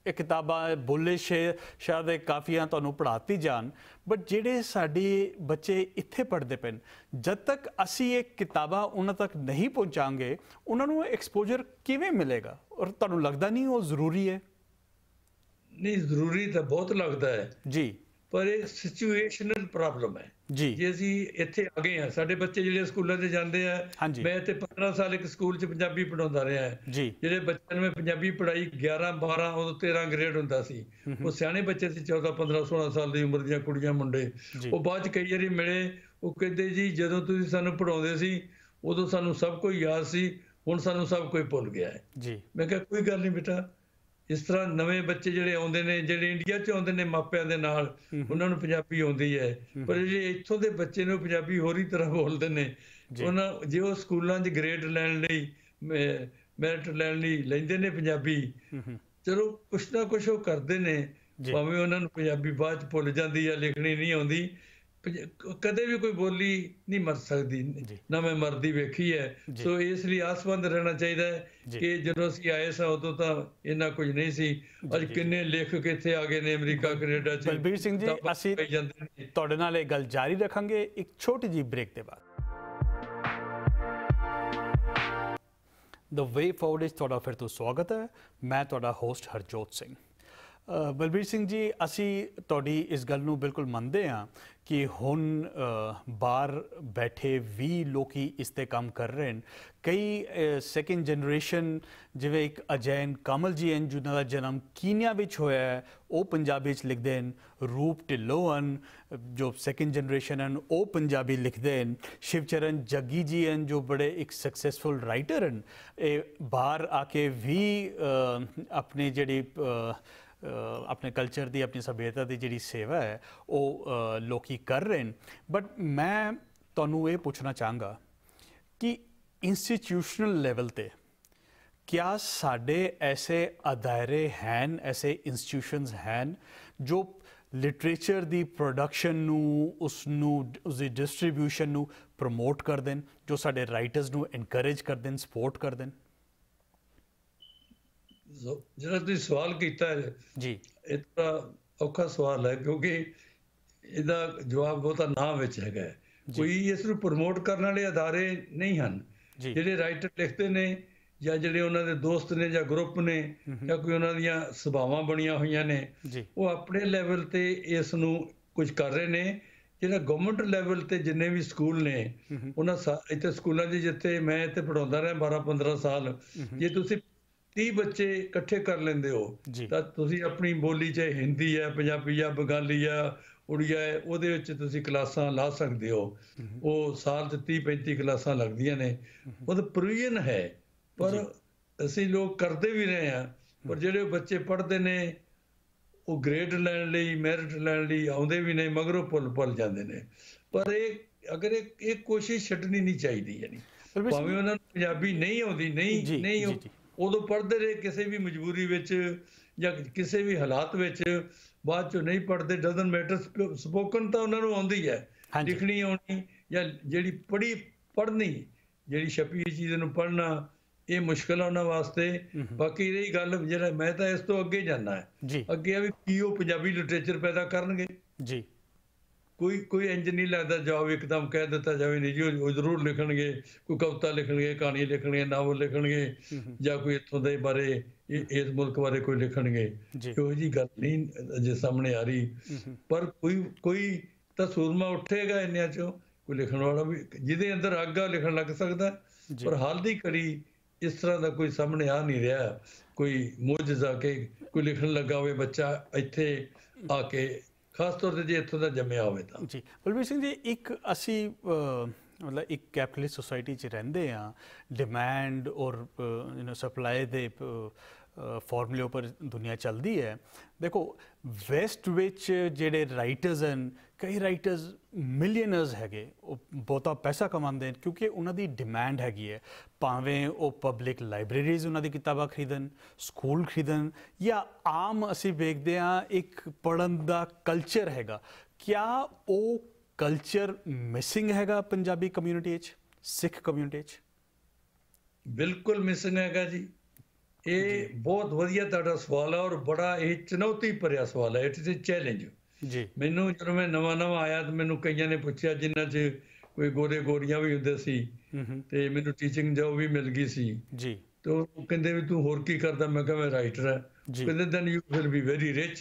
ਇਹ ਕਿਤਾਬਾਂ ਬੁੱਲੇ ਸ਼ਾਹ ਦੇ ਕਾਫੀਆਂ ਤੁਹਾਨੂੰ ਪੜ੍ਹਾਤੀ ਜਾਣ, ਬਟ ਜਿਹੜੇ ਸਾਡੇ ਬੱਚੇ ਇੱਥੇ ਪੜ੍ਹਦੇ ਪਏ ਜਦ ਤੱਕ ਅਸੀਂ ਇਹ ਕਿਤਾਬਾਂ ਉਹਨਾਂ ਤੱਕ ਨਹੀਂ ਪਹੁੰਚਾਂਗੇ ਉਹਨਾਂ ਨੂੰ ਐਕਸਪੋਜ਼ਰ ਕਿਵੇਂ ਮਿਲੇਗਾ? ਔਰ ਤੁਹਾਨੂੰ ਲੱਗਦਾ ਨਹੀਂ ਉਹ ਜ਼ਰੂਰੀ ਹੈ? ਨਹੀਂ, ਜ਼ਰੂਰੀ ਤਾਂ ਬਹੁਤ ਲੱਗਦਾ ਹੈ ਜੀ, ਪਰ ਇਹ ਸਿਚੁਏਸ਼ਨਲ ਪ੍ਰੋਬਲਮ ਹੈ ਜੀ। ਜੇ ਅਸੀਂ ਇੱਥੇ ਆ ਗਏ ਹਾਂ, ਸਾਡੇ ਬੱਚੇ ਜਿਹੜੇ ਸਕੂਲਾਂ 'ਚ ਜਾਂਦੇ ਆ, ਮੈਂ ਇੱਥੇ 15 ਸਾਲ ਇੱਕ ਸਕੂਲ 'ਚ ਪੰਜਾਬੀ ਪੜ੍ਹਾਉਂਦਾ ਰਿਹਾ ਜੀ। ਜਿਹੜੇ ਬੱਚਿਆਂ ਨੂੰ ਮੈਂ ਪੰਜਾਬੀ ਪੜ੍ਹਾਈ 11 12 ਉਦੋਂ 13 ਗ੍ਰੇਡ ਹੁੰਦਾ ਸੀ, ਉਹ ਸਿਆਣੇ ਬੱਚੇ ਸੀ 14 15 16 ਸਾਲ ਦੀ ਉਮਰ ਦੀਆਂ ਕੁੜੀਆਂ ਮੁੰਡੇ। ਉਹ ਬਾਅਦ 'ਚ ਕਈ ਵਾਰੀ ਮਿਲੇ, ਉਹ ਕਹਿੰਦੇ ਜੀ ਜਦੋਂ ਤੁਸੀਂ ਸਾਨੂੰ ਪੜ੍ਹਾਉਂਦੇ ਸੀ ਉਦੋਂ ਸਾਨੂੰ ਸਭ ਕੁਝ ਯਾਦ ਸੀ, ਹੁਣ ਸਾਨੂੰ ਸਭ ਕੁਝ ਭੁੱਲ ਗਿਆ ਹੈ ਜੀ। ਮੈਂ ਕਿਹਾ ਕੋਈ ਗੱਲ ਨਹੀਂ ਬੇਟਾ, ਇਸ ਤਰ੍ਹਾਂ ਨਵੇਂ ਬੱਚੇ ਜਿਹੜੇ ਆਉਂਦੇ ਨੇ, ਜਿਹੜੇ ਇੰਡੀਆ 'ਚ ਆਉਂਦੇ ਨੇ ਮਾਪਿਆਂ ਦੇ ਨਾਲ, ਉਹਨਾਂ ਨੂੰ ਪੰਜਾਬੀ ਆਉਂਦੀ ਹੈ, ਪਰ ਜਿਹੜੇ ਇੱਥੋਂ ਦੇ ਬੱਚੇ ਨੂੰ ਪੰਜਾਬੀ ਹੋਰ ਹੀ ਤਰ੍ਹਾਂ ਬੋਲਦੇ ਨੇ। ਉਹਨਾਂ ਜੇ ਉਹ ਸਕੂਲਾਂ 'ਚ ਗ੍ਰੇਡ ਲੈਣ ਲਈ, ਮੈਰਿਟ ਲੈਣ ਲਈ ਲੈਂਦੇ ਨੇ ਪੰਜਾਬੀ, ਚਲੋ ਕੁਛ ਨਾ ਕੁਛ ਉਹ ਕਰਦੇ ਨੇ, ਭਾਵੇਂ ਉਹਨਾਂ ਨੂੰ ਪੰਜਾਬੀ ਬਾਅਦ 'ਚ ਭੁੱਲ ਜਾਂਦੀ ਹੈ, ਲਿਖਣੀ ਨਹੀਂ ਆਉਂਦੀ। ਕਦੇ ਵੀ ਕੋਈ ਬੋਲੀ ਨਹੀਂ ਮਰ ਸਕਦੀ, ਨਾ ਮੈਂ ਮਰਦੀ ਵੇਖੀ ਹੈ। ਸੋ ਇਸ ਲਈ ਆਸਵੰਦ ਰਹਿਣਾ ਚਾਹੀਦਾ ਹੈ ਕਿ ਜਦੋਂ ਅਸੀਂ ਆਏ ਸਾਂ ਉਦੋਂ ਤਾਂ ਇੰਨਾ ਕੁਝ ਨਹੀਂ ਸੀ। ਅੱਜ ਕਿੰਨੇ ਲੇਖਕ ਇੱਥੇ ਆ ਗਏ ਨੇ ਅਮਰੀਕਾ ਕੈਨੇਡਾ 'ਚ। ਬਲਬੀਰ ਸਿੰਘ ਜੀ, ਅਸੀਂ ਤੁਹਾਡੇ ਨਾਲ ਇਹ ਗੱਲ ਜਾਰੀ ਰੱਖਾਂਗੇ ਇੱਕ ਛੋਟੀ ਜਿਹੀ ਬ੍ਰੇਕ ਦੇ ਬਾਅਦ। ਦ ਵੇ ਫਾਰਵਰਡ ਵਿੱਚ ਤੁਹਾਡਾ ਫਿਰ ਤੋਂ ਸਵਾਗਤ ਹੈ। ਮੈਂ ਤੁਹਾਡਾ ਹੋਸਟ ਹਰਜੋਤ ਸਿੰਘ। ਬਲਬੀਰ ਸਿੰਘ ਜੀ, ਅਸੀਂ ਤੁਹਾਡੀ ਇਸ ਗੱਲ ਨੂੰ ਬਿਲਕੁਲ ਮੰਨਦੇ ਹਾਂ ਕਿ ਹੁਣ ਬਾਹਰ ਬੈਠੇ ਵੀ ਲੋਕੀ ਇਸ 'ਤੇ ਕੰਮ ਕਰ ਰਹੇ ਨੇ। ਕਈ ਸੈਕਿੰਡ ਜਨਰੇਸ਼ਨ, ਜਿਵੇਂ ਇੱਕ ਅਜੈਨ ਕਮਲ ਜੀ ਹਨ ਜਿਨ੍ਹਾਂ ਦਾ ਜਨਮ ਕੀਨੀਆ ਵਿੱਚ ਹੋਇਆ ਹੈ, ਉਹ ਪੰਜਾਬੀ 'ਚ ਲਿਖਦੇ ਹਨ। ਰੂਪ ਢਿੱਲੋਂ ਹਨ ਜੋ ਸੈਕਿੰਡ ਜਨਰੇਸ਼ਨ ਹਨ, ਉਹ ਪੰਜਾਬੀ ਲਿਖਦੇ ਹਨ। ਸ਼ਿਵਚਰਨ ਜੱਗੀ ਜੀ ਹਨ ਜੋ ਬੜੇ ਇੱਕ ਸਕਸੈਸਫੁਲ ਰਾਈਟਰ ਹਨ। ਇਹ ਬਾਹਰ ਆ ਕੇ ਵੀ ਆਪਣੀ ਜਿਹੜੀ ਆਪਣੇ ਕਲਚਰ ਦੀ, ਆਪਣੀ ਸੱਭਿਅਤਾ ਦੀ ਜਿਹੜੀ ਸੇਵਾ ਹੈ ਉਹ ਲੋਕੀ ਕਰ ਰਹੇ ਨੇ। ਬਟ ਮੈਂ ਤੁਹਾਨੂੰ ਇਹ ਪੁੱਛਣਾ ਚਾਹਾਂਗਾ ਕਿ ਇੰਸਟੀਟਿਊਸ਼ਨਲ ਲੈਵਲ 'ਤੇ क्या साढ़े ऐसे अदारे हैं, ऐसे इंस्टीट्यूशनस हैं जो लिटरेचर दी प्रोडक्शन नू, उसकी डिस्ट्रीब्यूशन नू प्रमोट कर दें, जो साढ़े राइटर्स नू इनकरेज कर दें, सपोर्ट कर दें? ਜਿਹੜਾ ਤੁਸੀਂ ਸਵਾਲ ਕੀਤਾ ਹੈ ਜੀ, ਇਹ ਤਾਂ ਔਖਾ ਸਵਾਲ ਹੈ ਕਿਉਂਕਿ ਇਹਦਾ ਜਵਾਬ ਬਹੁਤਾ ਨਾ ਵਿੱਚ ਹੈਗਾ। ਕੋਈ ਇਸ ਨੂੰ ਪ੍ਰਮੋਟ ਕਰਨ ਵਾਲੇ ਅਦਾਰੇ ਨਹੀਂ ਹਨ। ਜਿਹੜੇ ਰਾਈਟਰ ਲਿਖਦੇ ਨੇ ਜਾਂ ਜਿਹੜੇ ਉਹਨਾਂ ਦੇ ਦੋਸਤ ਨੇ ਜਾਂ ਗਰੁੱਪ ਨੇ ਜਾਂ ਕੋਈ ਉਹਨਾਂ ਦੀਆਂ ਸਭਾਵਾਂ ਬਣੀਆਂ ਹੋਈਆਂ ਨੇ, ਉਹ ਆਪਣੇ ਲੈਵਲ ਤੇ ਇਸ ਨੂੰ ਕੁਝ ਕਰ ਰਹੇ ਨੇ। ਜਿਹੜਾ ਗਵਰਨਮੈਂਟ ਲੈਵਲ ਤੇ ਜਿੰਨੇ ਵੀ ਸਕੂਲ ਨੇ, ਉਹਨਾਂ ਇੱਥੇ ਸਕੂਲਾਂ 'ਚ ਜਿੱਥੇ ਮੈਂ ਇੱਥੇ ਪੜ੍ਹਾਉਂਦਾ ਰਿਹਾ 12-15 ਸਾਲ, ਜੇ ਤੁਸੀਂ 30 ਬੱਚੇ ਇਕੱਠੇ ਕਰ ਲੈਂਦੇ ਹੋ ਤਾਂ ਤੁਸੀਂ ਆਪਣੀ ਬੋਲੀ ਚਾਹੇ ਹਿੰਦੀ ਹੈ, ਪੰਜਾਬੀ ਆ, ਬੰਗਾਲੀ ਆ, ਉੜੀਆ ਹੈ, ਉਹਦੇ ਵਿੱਚ ਤੁਸੀਂ ਕਲਾਸਾਂ ਲਾ ਸਕਦੇ ਹੋ। ਉਹ ਸਾਲ 'ਚ 30-35 ਕਲਾਸਾਂ ਲੱਗਦੀਆਂ ਨੇ, ਉਹਦਾ ਪ੍ਰੋਵੀਜ਼ਨ ਹੈ। ਪਰ ਅਸੀਂ ਲੋਕ ਕਰਦੇ ਵੀ ਰਹੇ ਹਾਂ, ਪਰ ਜਿਹੜੇ ਬੱਚੇ ਪੜ੍ਹਦੇ ਨੇ ਉਹ ਗ੍ਰੇਡ ਲੈਣ ਲਈ, ਮੈਰਿਟ ਲੈਣ ਲਈ ਆਉਂਦੇ ਵੀ ਨੇ, ਮਗਰੋਂ ਭੁੱਲ ਜਾਂਦੇ ਨੇ। ਪਰ ਅਗਰ ਇਹ ਕੋਸ਼ਿਸ਼ ਛੱਡਣੀ ਨਹੀਂ ਚਾਹੀਦੀ। ਯਾਨੀ ਭਾਵੇਂ ਉਹਨਾਂ ਨੂੰ ਪੰਜਾਬੀ ਨਹੀਂ ਆਉਂਦੀ, ਨਹੀਂ ਉਦੋਂ ਪੜ੍ਹਦੇ ਰਹੇ ਕਿਸੇ ਵੀ ਮਜਬੂਰੀ ਵਿੱਚ ਜਾਂ ਕਿਸੇ ਵੀ ਹਾਲਾਤ ਵਿੱਚ, ਬਾਅਦ ਚੋਂ ਨਹੀਂ ਪੜ੍ਹਦੇ, ਡਜ਼ਨਟ ਮੈਟਰ। ਸਪੋਕਨ ਤਾਂ ਉਹਨਾਂ ਨੂੰ ਆਉਂਦੀ ਹੈ, ਲਿਖਣੀ ਆਉਣੀ ਜਾਂ ਜਿਹੜੀ ਪੜ੍ਹਨੀ, ਜਿਹੜੀ ਛਪੀ ਚੀਜ਼ ਨੂੰ ਪੜ੍ਹਨਾ, ਇਹ ਮੁਸ਼ਕਿਲ ਆ ਉਹਨਾਂ ਵਾਸਤੇ। ਬਾਕੀ ਰਹੀ ਗੱਲ, ਜਿਹੜਾ ਮੈਂ ਤਾਂ ਇਸ ਤੋਂ ਅੱਗੇ ਜਾਂਦਾ ਹੈ, ਅੱਗੇ ਆ ਵੀ ਕੀ ਉਹ ਪੰਜਾਬੀ ਲਿਟਰੇਚਰ ਪੈਦਾ ਕਰਨਗੇ। ਜੀ ਕੋਈ ਇੰਜ ਨਹੀਂ ਲੱਗਦਾ ਜਾਓ ਇੱਕਦਮ ਕਹਿ ਦਿੱਤਾ ਜਾਵੇ ਨਹੀਂ ਜੀ ਉਹ ਜ਼ਰੂਰ ਲਿਖਣਗੇ, ਕੋਈ ਕਵਿਤਾ ਲਿਖਣਗੇ, ਕਹਾਣੀ ਲਿਖਣਗੇ, ਨਾਵਲ ਲਿਖਣਗੇ, ਜਾਂ ਕੋਈ ਇੱਥੋਂ ਦੇ ਬਾਰੇ, ਇਸ ਮੁਲਕ ਬਾਰੇ ਕੋਈ ਲਿਖਣਗੇ। ਇਹੋ ਜਿਹੀ ਗੱਲ ਨਹੀਂ ਅਜੇ ਸਾਹਮਣੇ ਆ ਰਹੀ। ਪਰ ਕੋਈ ਤਾਂ ਸੂਰਮਾ ਉੱਠੇਗਾ ਇੰਨਿਆਂ ਚੋਂ, ਕੋਈ ਲਿਖਣ ਵਾਲਾ ਵੀ ਜਿਹਦੇ ਅੰਦਰ ਅੱਗ ਆ ਲਿਖਣ ਲੱਗ ਸਕਦਾ। ਪਰ ਹਾਲ ਦੀ ਘੜੀ ਇਸ ਤਰ੍ਹਾਂ ਦਾ ਕੋਈ ਸਾਹਮਣੇ ਆ ਨਹੀਂ ਰਿਹਾ, ਕੋਈ ਮੁਅਜਜ਼ਾ ਕਿ ਕੋਈ ਲਿਖਣ ਲੱਗਾ ਹੋਵੇ ਬੱਚਾ ਇੱਥੇ ਆ ਕੇ, ਖਾਸ ਤੌਰ 'ਤੇ ਜੇ ਇੱਥੋਂ ਦਾ ਜੰਮਿਆ ਹੋਵੇ ਤਾਂ। ਜੀ ਬਲਬੀਰ ਸਿੰਘ ਜੀ, ਇੱਕ ਅਸੀਂ ਮਤਲਬ ਇੱਕ ਕੈਪੀਟਲਿਸਟ ਸੋਸਾਇਟੀ 'ਚ ਰਹਿੰਦੇ ਹਾਂ। ਡਿਮਾਂਡ ਔਰ ਸਪਲਾਈ ਦੇ ਫਾਰਮੂਲੇ ਉੱਪਰ ਦੁਨੀਆ ਚੱਲਦੀ ਹੈ। ਦੇਖੋ ਵੈਸਟ ਵਿੱਚ ਜਿਹੜੇ ਰਾਈਟਰਸ ਹਨ, ਕਈ ਰਾਈਟਰਸ ਮਿਲੀਅਨਰਸ ਹੈਗੇ, ਉਹ ਬਹੁਤਾ ਪੈਸਾ ਕਮਾਉਂਦੇ ਨੇ ਕਿਉਂਕਿ ਉਹਨਾਂ ਦੀ ਡਿਮਾਂਡ ਹੈਗੀ ਹੈ। ਭਾਵੇਂ ਉਹ ਪਬਲਿਕ ਲਾਇਬ੍ਰੇਰੀਜ਼ ਉਹਨਾਂ ਦੀ ਕਿਤਾਬਾਂ ਖਰੀਦਣ, ਸਕੂਲ ਖਰੀਦਣ, ਜਾਂ ਆਮ ਅਸੀਂ ਵੇਖਦੇ ਹਾਂ ਇੱਕ ਪੜ੍ਹਨ ਦਾ ਕਲਚਰ ਹੈਗਾ। ਕਿਆ ਉਹ ਕਲਚਰ ਮਿਸਿੰਗ ਹੈਗਾ ਪੰਜਾਬੀ ਕਮਿਊਨਿਟੀ 'ਚ, ਸਿੱਖ ਕਮਿਊਨਿਟੀ 'ਚ? ਬਿਲਕੁਲ ਮਿਸਿੰਗ ਹੈਗਾ ਜੀ। ਇਹ ਬਹੁਤ ਵਧੀਆ ਤੁਹਾਡਾ ਸਵਾਲ ਹੈ ਔਰ ਬੜਾ ਇਹ ਚੁਣੌਤੀ ਭਰਿਆ ਸਵਾਲ ਹੈ। ਇਟ ਇਜ਼ ਅ ਚੈਲੰਜ ਜੀ। ਮੈਨੂੰ ਜਦੋਂ ਮੈਂ ਨਵਾਂ ਆਇਆ ਤਾਂ ਮੈਨੂੰ ਕਈਆਂ ਨੇ ਪੁੱਛਿਆ, ਜਿਨ੍ਹਾਂ 'ਚ ਕੋਈ ਗੋਰੇ ਗੋਰੀਆਂ ਵੀ ਹੁੰਦੇ ਸੀ ਤੇ ਮੈਨੂੰ ਟੀਚਿੰਗ ਜੋਬ ਵੀ ਮਿਲ ਗਈ ਸੀ ਜੀ। ਤੇ ਉਹ ਕਹਿੰਦੇ ਵੀ ਤੂੰ ਹੋਰ ਕੀ ਕਰਦਾ? ਮੈਂ ਕਿਹਾ ਮੈਂ ਰਾਈਟਰ ਹਾਂ। ਕਹਿੰਦੇ then you will be very rich.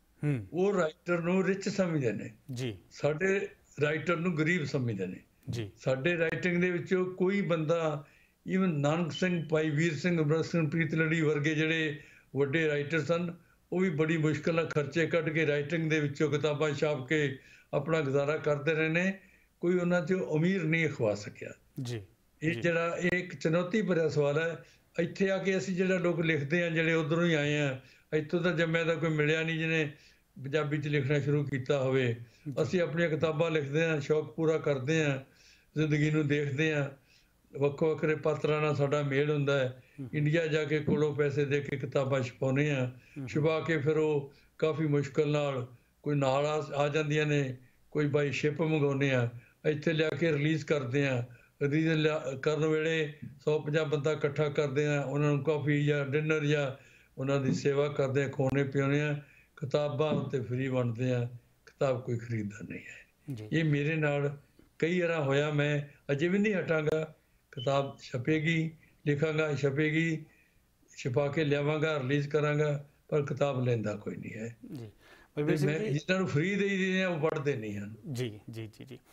ਉਹ ਰਾਈਟਰ ਨੂੰ ਰਿਚ ਸਮਝਦੇ ਨੇ ਜੀ, ਸਾਡੇ ਰਾਈਟਰ ਨੂੰ ਗਰੀਬ ਸਮਝਦੇ ਨੇ ਜੀ। ਸਾਡੇ ਰਾਈਟਿੰਗ ਦੇ ਵਿੱਚੋਂ ਕੋਈ ਬੰਦਾ, ਈਵਨ ਨਾਨਕ ਸਿੰਘ, ਭਾਈ ਵੀਰ ਸਿੰਘ, ਅਮਰ ਸਿੰਘ ਪ੍ਰੀਤਲੜੀ ਵਰਗੇ ਜਿਹੜੇ ਵੱਡੇ ਰਾਈਟਰ ਸਨ, ਉਹ ਵੀ ਬੜੀ ਮੁਸ਼ਕਿਲ ਨਾਲ ਖਰਚੇ ਕੱਢ ਕੇ ਰਾਈਟਿੰਗ ਦੇ ਵਿੱਚੋਂ ਕਿਤਾਬਾਂ ਛਾਪ ਕੇ ਆਪਣਾ ਗੁਜ਼ਾਰਾ ਕਰਦੇ ਰਹੇ ਨੇ। ਕੋਈ ਉਹਨਾਂ 'ਚ ਅਮੀਰ ਨਹੀਂ ਖਵਾ ਸਕਿਆ ਜੀ। ਇਹ ਜਿਹੜਾ ਇਹ ਇੱਕ ਚੁਣੌਤੀ ਭਰਿਆ ਸਵਾਲ ਹੈ। ਇੱਥੇ ਆ ਕੇ ਅਸੀਂ ਜਿਹੜਾ ਲੋਕ ਲਿਖਦੇ ਹਾਂ, ਜਿਹੜੇ ਉੱਧਰੋਂ ਹੀ ਆਏ ਹਾਂ, ਇੱਥੋਂ ਤਾਂ ਜੰਮਿਆ ਤਾਂ ਕੋਈ ਮਿਲਿਆ ਨਹੀਂ ਜਿਹਨੇ ਪੰਜਾਬੀ 'ਚ ਲਿਖਣਾ ਸ਼ੁਰੂ ਕੀਤਾ ਹੋਵੇ। ਅਸੀਂ ਆਪਣੀਆਂ ਕਿਤਾਬਾਂ ਲਿਖਦੇ ਹਾਂ, ਸ਼ੌਕ ਪੂਰਾ ਕਰਦੇ ਹਾਂ, ਜ਼ਿੰਦਗੀ ਨੂੰ ਦੇਖਦੇ ਹਾਂ, ਵੱਖੋ ਵੱਖਰੇ ਪਾਤਰਾਂ ਨਾਲ ਸਾਡਾ ਮੇਲ ਹੁੰਦਾ ਹੈ। ਇੰਡੀਆ ਜਾ ਕੇ ਕੋਲੋਂ ਪੈਸੇ ਦੇ ਕੇ ਕਿਤਾਬਾਂ ਛਪਾਉਂਦੇ ਹਾਂ, ਛਪਾ ਕੇ ਫਿਰ ਉਹ ਕਾਫੀ ਮੁਸ਼ਕਿਲ ਨਾਲ ਕੋਈ ਨਾਲ ਆ ਜਾਂਦੀਆਂ ਨੇ, ਕੋਈ ਬਾਈ ਸ਼ਿਪ ਮੰਗਾਉਂਦੇ ਹਾਂ, ਇੱਥੇ ਲਿਆ ਕੇ ਰਿਲੀਜ਼ ਕਰਦੇ ਹਾਂ। ਰਿਲੀਜ਼ ਕਰਨ ਵੇਲੇ 150 ਬੰਦਾ ਇਕੱਠਾ ਕਰਦੇ ਹਾਂ, ਉਹਨਾਂ ਨੂੰ ਕਾਫੀ ਜਾਂ ਡਿਨਰ ਜਾਂ ਉਹਨਾਂ ਦੀ ਸੇਵਾ ਕਰਦੇ ਹਾਂ, ਖਵਾਉਂਦੇ ਪਿਆਉਂਦੇ ਹਾਂ, ਕਿਤਾਬਾਂ ਉੱਤੇ ਫਰੀ ਵੰਡਦੇ ਹਾਂ। ਕਿਤਾਬ ਕੋਈ ਖਰੀਦਦਾ ਨਹੀਂ ਹੈ। ਇਹ ਮੇਰੇ ਨਾਲ ਕਈ ਵਾਰ ਹੋਇਆ। ਮੈਂ ਅਜੇ ਵੀ ਨਹੀਂ ਹਟਾਂਗਾ। ਕਿਤਾਬ ਛਪੇਗੀ, ਲਿਖਾਂਗਾ, ਛਪੇਗੀ, ਛਪਾ ਕੇ ਲਿਆਵਾਂਗਾ, ਰਿਲੀਜ਼ ਕਰਾਂਗਾ, ਪਰ ਕਿਤਾਬ ਲੈਂਦਾ ਕੋਈ ਨਹੀਂ ਹੈ। ਮੈਂ ਜਿਹਨਾਂ ਨੂੰ ਫਰੀ ਦੇਈ ਦਿੰਦੇ ਆ ਉਹ ਪੜ੍ਹਦੇ ਨਹੀਂ ਹਨ। ਜੀ ਜੀ ਜੀ ਜੀ।